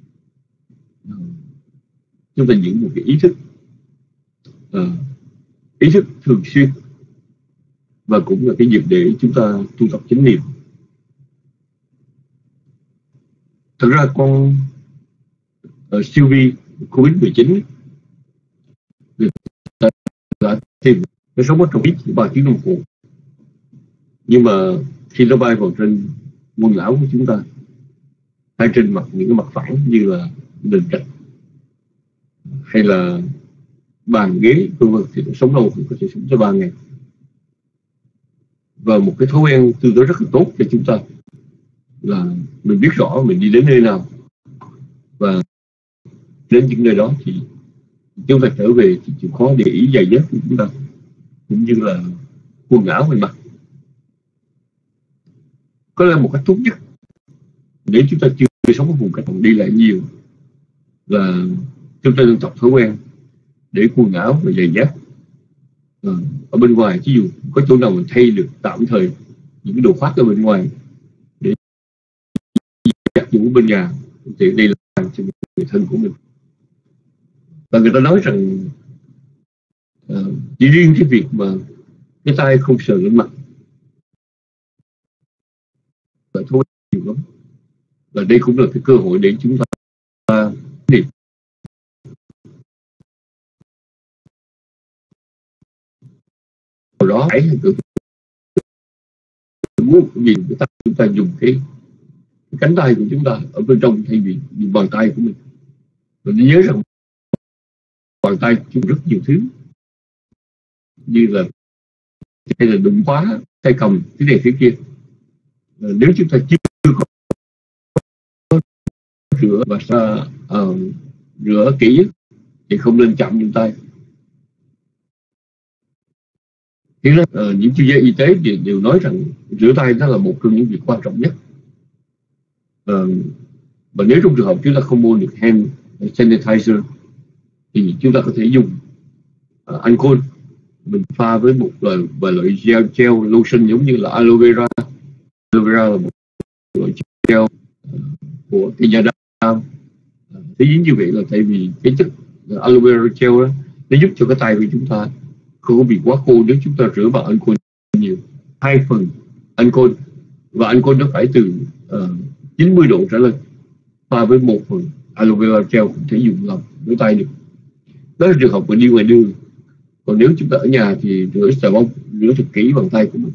chúng ta giữ một cái ý thức thường xuyên, và cũng là cái dịp để chúng ta tu tập chánh niệm. Thật ra con siêu vi COVID-19 là thêm nó sống ở trong ít 3 tiếng đồng hồ, nhưng mà khi nó bay vào trên quần áo của chúng ta hay trên mặt những cái mặt phẳng như là nền gạch hay là bàn ghế v.v. thì nó sống lâu, thì có thể sống tới 3 ngày. Và một cái thói quen tương đối rất là tốt cho chúng ta là mình biết rõ mình đi đến nơi nào, và đến những nơi đó thì chúng ta trở về thì chịu khó để ý giày dép của chúng ta cũng như là quần áo mình mặc. Có lẽ một cách tốt nhất để chúng ta chưa sống ở vùng cảnh đi lại nhiều là chúng ta nên tập thói quen để quần áo và giày dép ở bên ngoài, ví dụ có chỗ nào mình thay được tạm thời những cái đồ khoác ở bên ngoài để giặt dụng bên nhà thì đi làm cho người thân của mình. Và người ta nói rằng chỉ riêng cái việc mà cái tay không sờ lên mặt là thôi nhiều lắm, và đây cũng là cái cơ hội để chúng ta niệm. Hồi đó hãy muốn gì chúng ta dùng cái cánh tay của chúng ta ở bên trong thay vì dùng bàn tay của mình. Và nhớ rằng bàn tay chịu rất nhiều thứ, như là hay là đụng quá, tay cầm cái này thế kia, Nếu chúng ta chưa có rửa và rửa kỹ thì không nên chạm những tay. Thì những chuyên gia y tế đều nói rằng rửa tay đó là một trong những việc quan trọng nhất. Và nếu trong trường hợp chúng ta không mua được hand sanitizer thì chúng ta có thể dùng alcohol, mình pha với một loại gel lotion giống như là aloe vera. Aloe vera là một loại gel của cây nha đam. Thế dính như vậy là tại vì cái chất aloe vera gel đó, nó giúp cho cái tay của chúng ta không có bị quá khô nếu chúng ta rửa bằng alcohol nhiều. 2 phần alcohol, và alcohol nó phải từ 90 độ trở lên, pha với 1 phần aloe vera gel cũng thể dùng làm rửa tay được. Đó là trường hợp mình đi ngoài đường. Còn nếu chúng ta ở nhà thì rửa xà bông, rửa thật kỹ bằng tay của mình.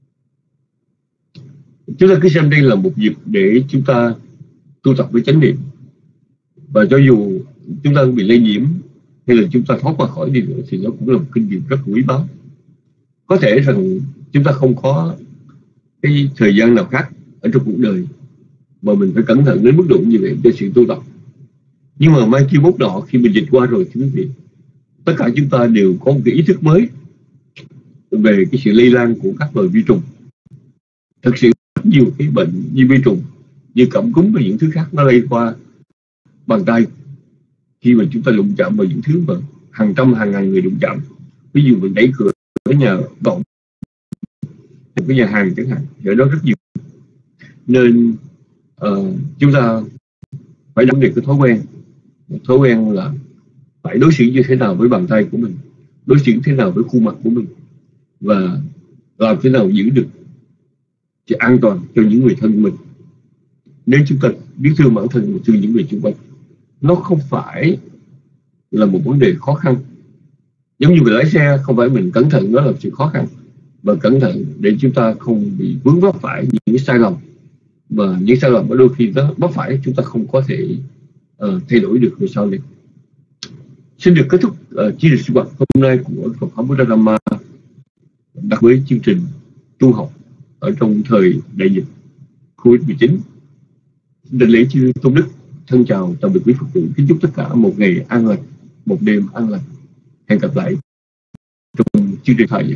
Chúng ta cứ xem đây là một dịp để chúng ta tu tập với chánh niệm. Và cho dù chúng ta bị lây nhiễm hay là chúng ta thoát qua khỏi đi nữa thì nó cũng là một kinh nghiệm rất quý báu. Có thể rằng chúng ta không có cái thời gian nào khác ở trong cuộc đời mà mình phải cẩn thận đến mức độ như vậy cho sự tu tập. Nhưng mà mai kia mốt nọ khi mình dịch qua rồi thì quý vị, tất cả chúng ta đều có một cái ý thức mới về cái sự lây lan của các loài vi trùng. Thật sự rất nhiều cái bệnh như vi trùng, như cảm cúm và những thứ khác nó lây qua bàn tay khi mà chúng ta đụng chạm vào những thứ mà hàng trăm hàng ngàn người đụng chạm. Ví dụ mình đẩy cửa ở nhà cộng, cái nhà hàng chẳng hạn, ở đó rất nhiều. Nên chúng ta phải đảm được cái thói quen là phải đối xử như thế nào với bàn tay của mình, đối xử thế nào với khuôn mặt của mình, và làm thế nào giữ được sự an toàn cho những người thân của mình. Nếu chúng ta biết thương bản thân và thương những người xung quanh, nó không phải là một vấn đề khó khăn. Giống như mình lái xe, không phải mình cẩn thận đó là sự khó khăn, mà cẩn thận để chúng ta không bị vướng vấp phải những cái sai lầm. Và những sai lầm ở đôi khi nó vấp phải chúng ta không có thể thay đổi được về sau này. Xin được kết thúc chia sẻ sinh hoạt hôm nay của Phật Pháp Buddha Dhamma đặc với chương trình tu học ở trong thời đại dịch Covid-19. Đảnh lễ chư tôn đức, thân chào tạm biệt quý Phật tử, kính chúc tất cả một ngày an lành, một đêm an lành. Hẹn gặp lại trong chương trình thời.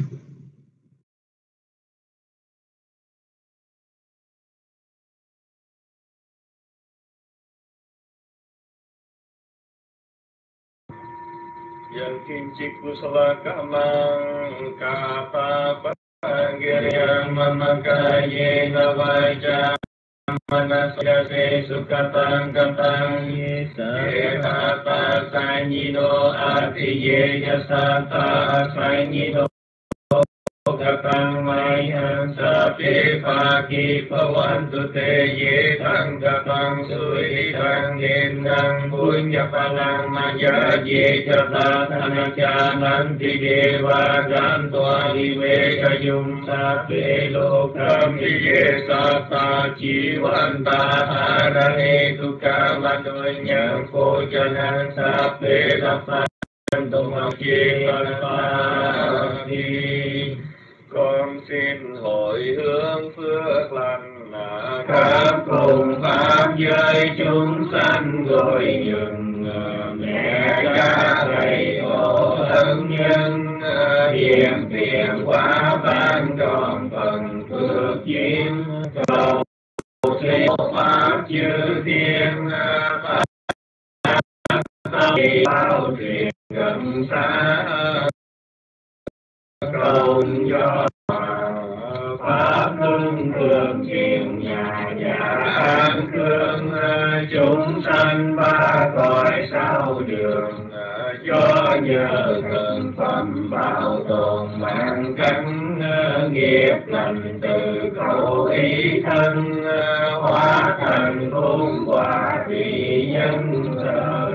Yang kincik kusala kamang kapa panggirian mamakaye navaja manasya se sukatang katang yesata sanyino atiye yasata sanyino katang mayan sapi pagi pawantu te ye tang katang sui tang gendang punya palang maya ye jata tanacha nanti dewa gantua liwe kayum sapi lokam ye sata jiwanta arane tuka manunya ko jalan sapi dapat untuk makin con xin hồi hướng phước lành khắp cùng pháp giới chúng sanh gọi nhường mẹ cha thầy tổ ân nhân hiền tiền quá ban tròn phần phước duyên cầu xin pháp chư thiên pháp bao truyền gần xa cầu cho pháp luân thường truyền nhà an cương chúng sanh ba cõi sao đường cho nhờ thần phẩm bảo tồn mạng cánh nghiệp lành từ khẩu ý thân hóa thành khôn quả vị nhân sở.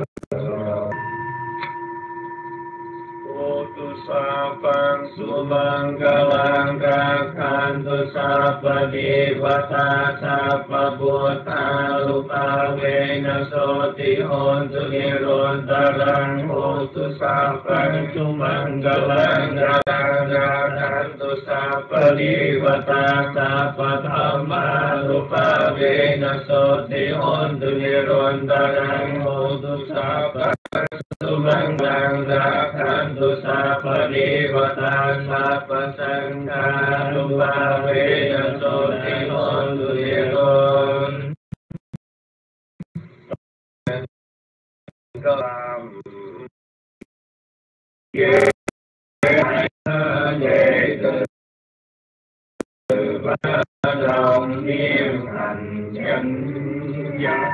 Sapang subang galang kantu sapa devata sapa buddha lupa vena soti hontu nirontarang hotu sapang sumang galang kantu sa pa li va ta sa pa tha ma ru pa ve na so ti on tu ni ron da rang ho tu sa pa tu mang lang ra khan tu sa pa li va ta sa pa sang ca ru pa ve na so ti on tu ni ron lòng niệm hành chân giác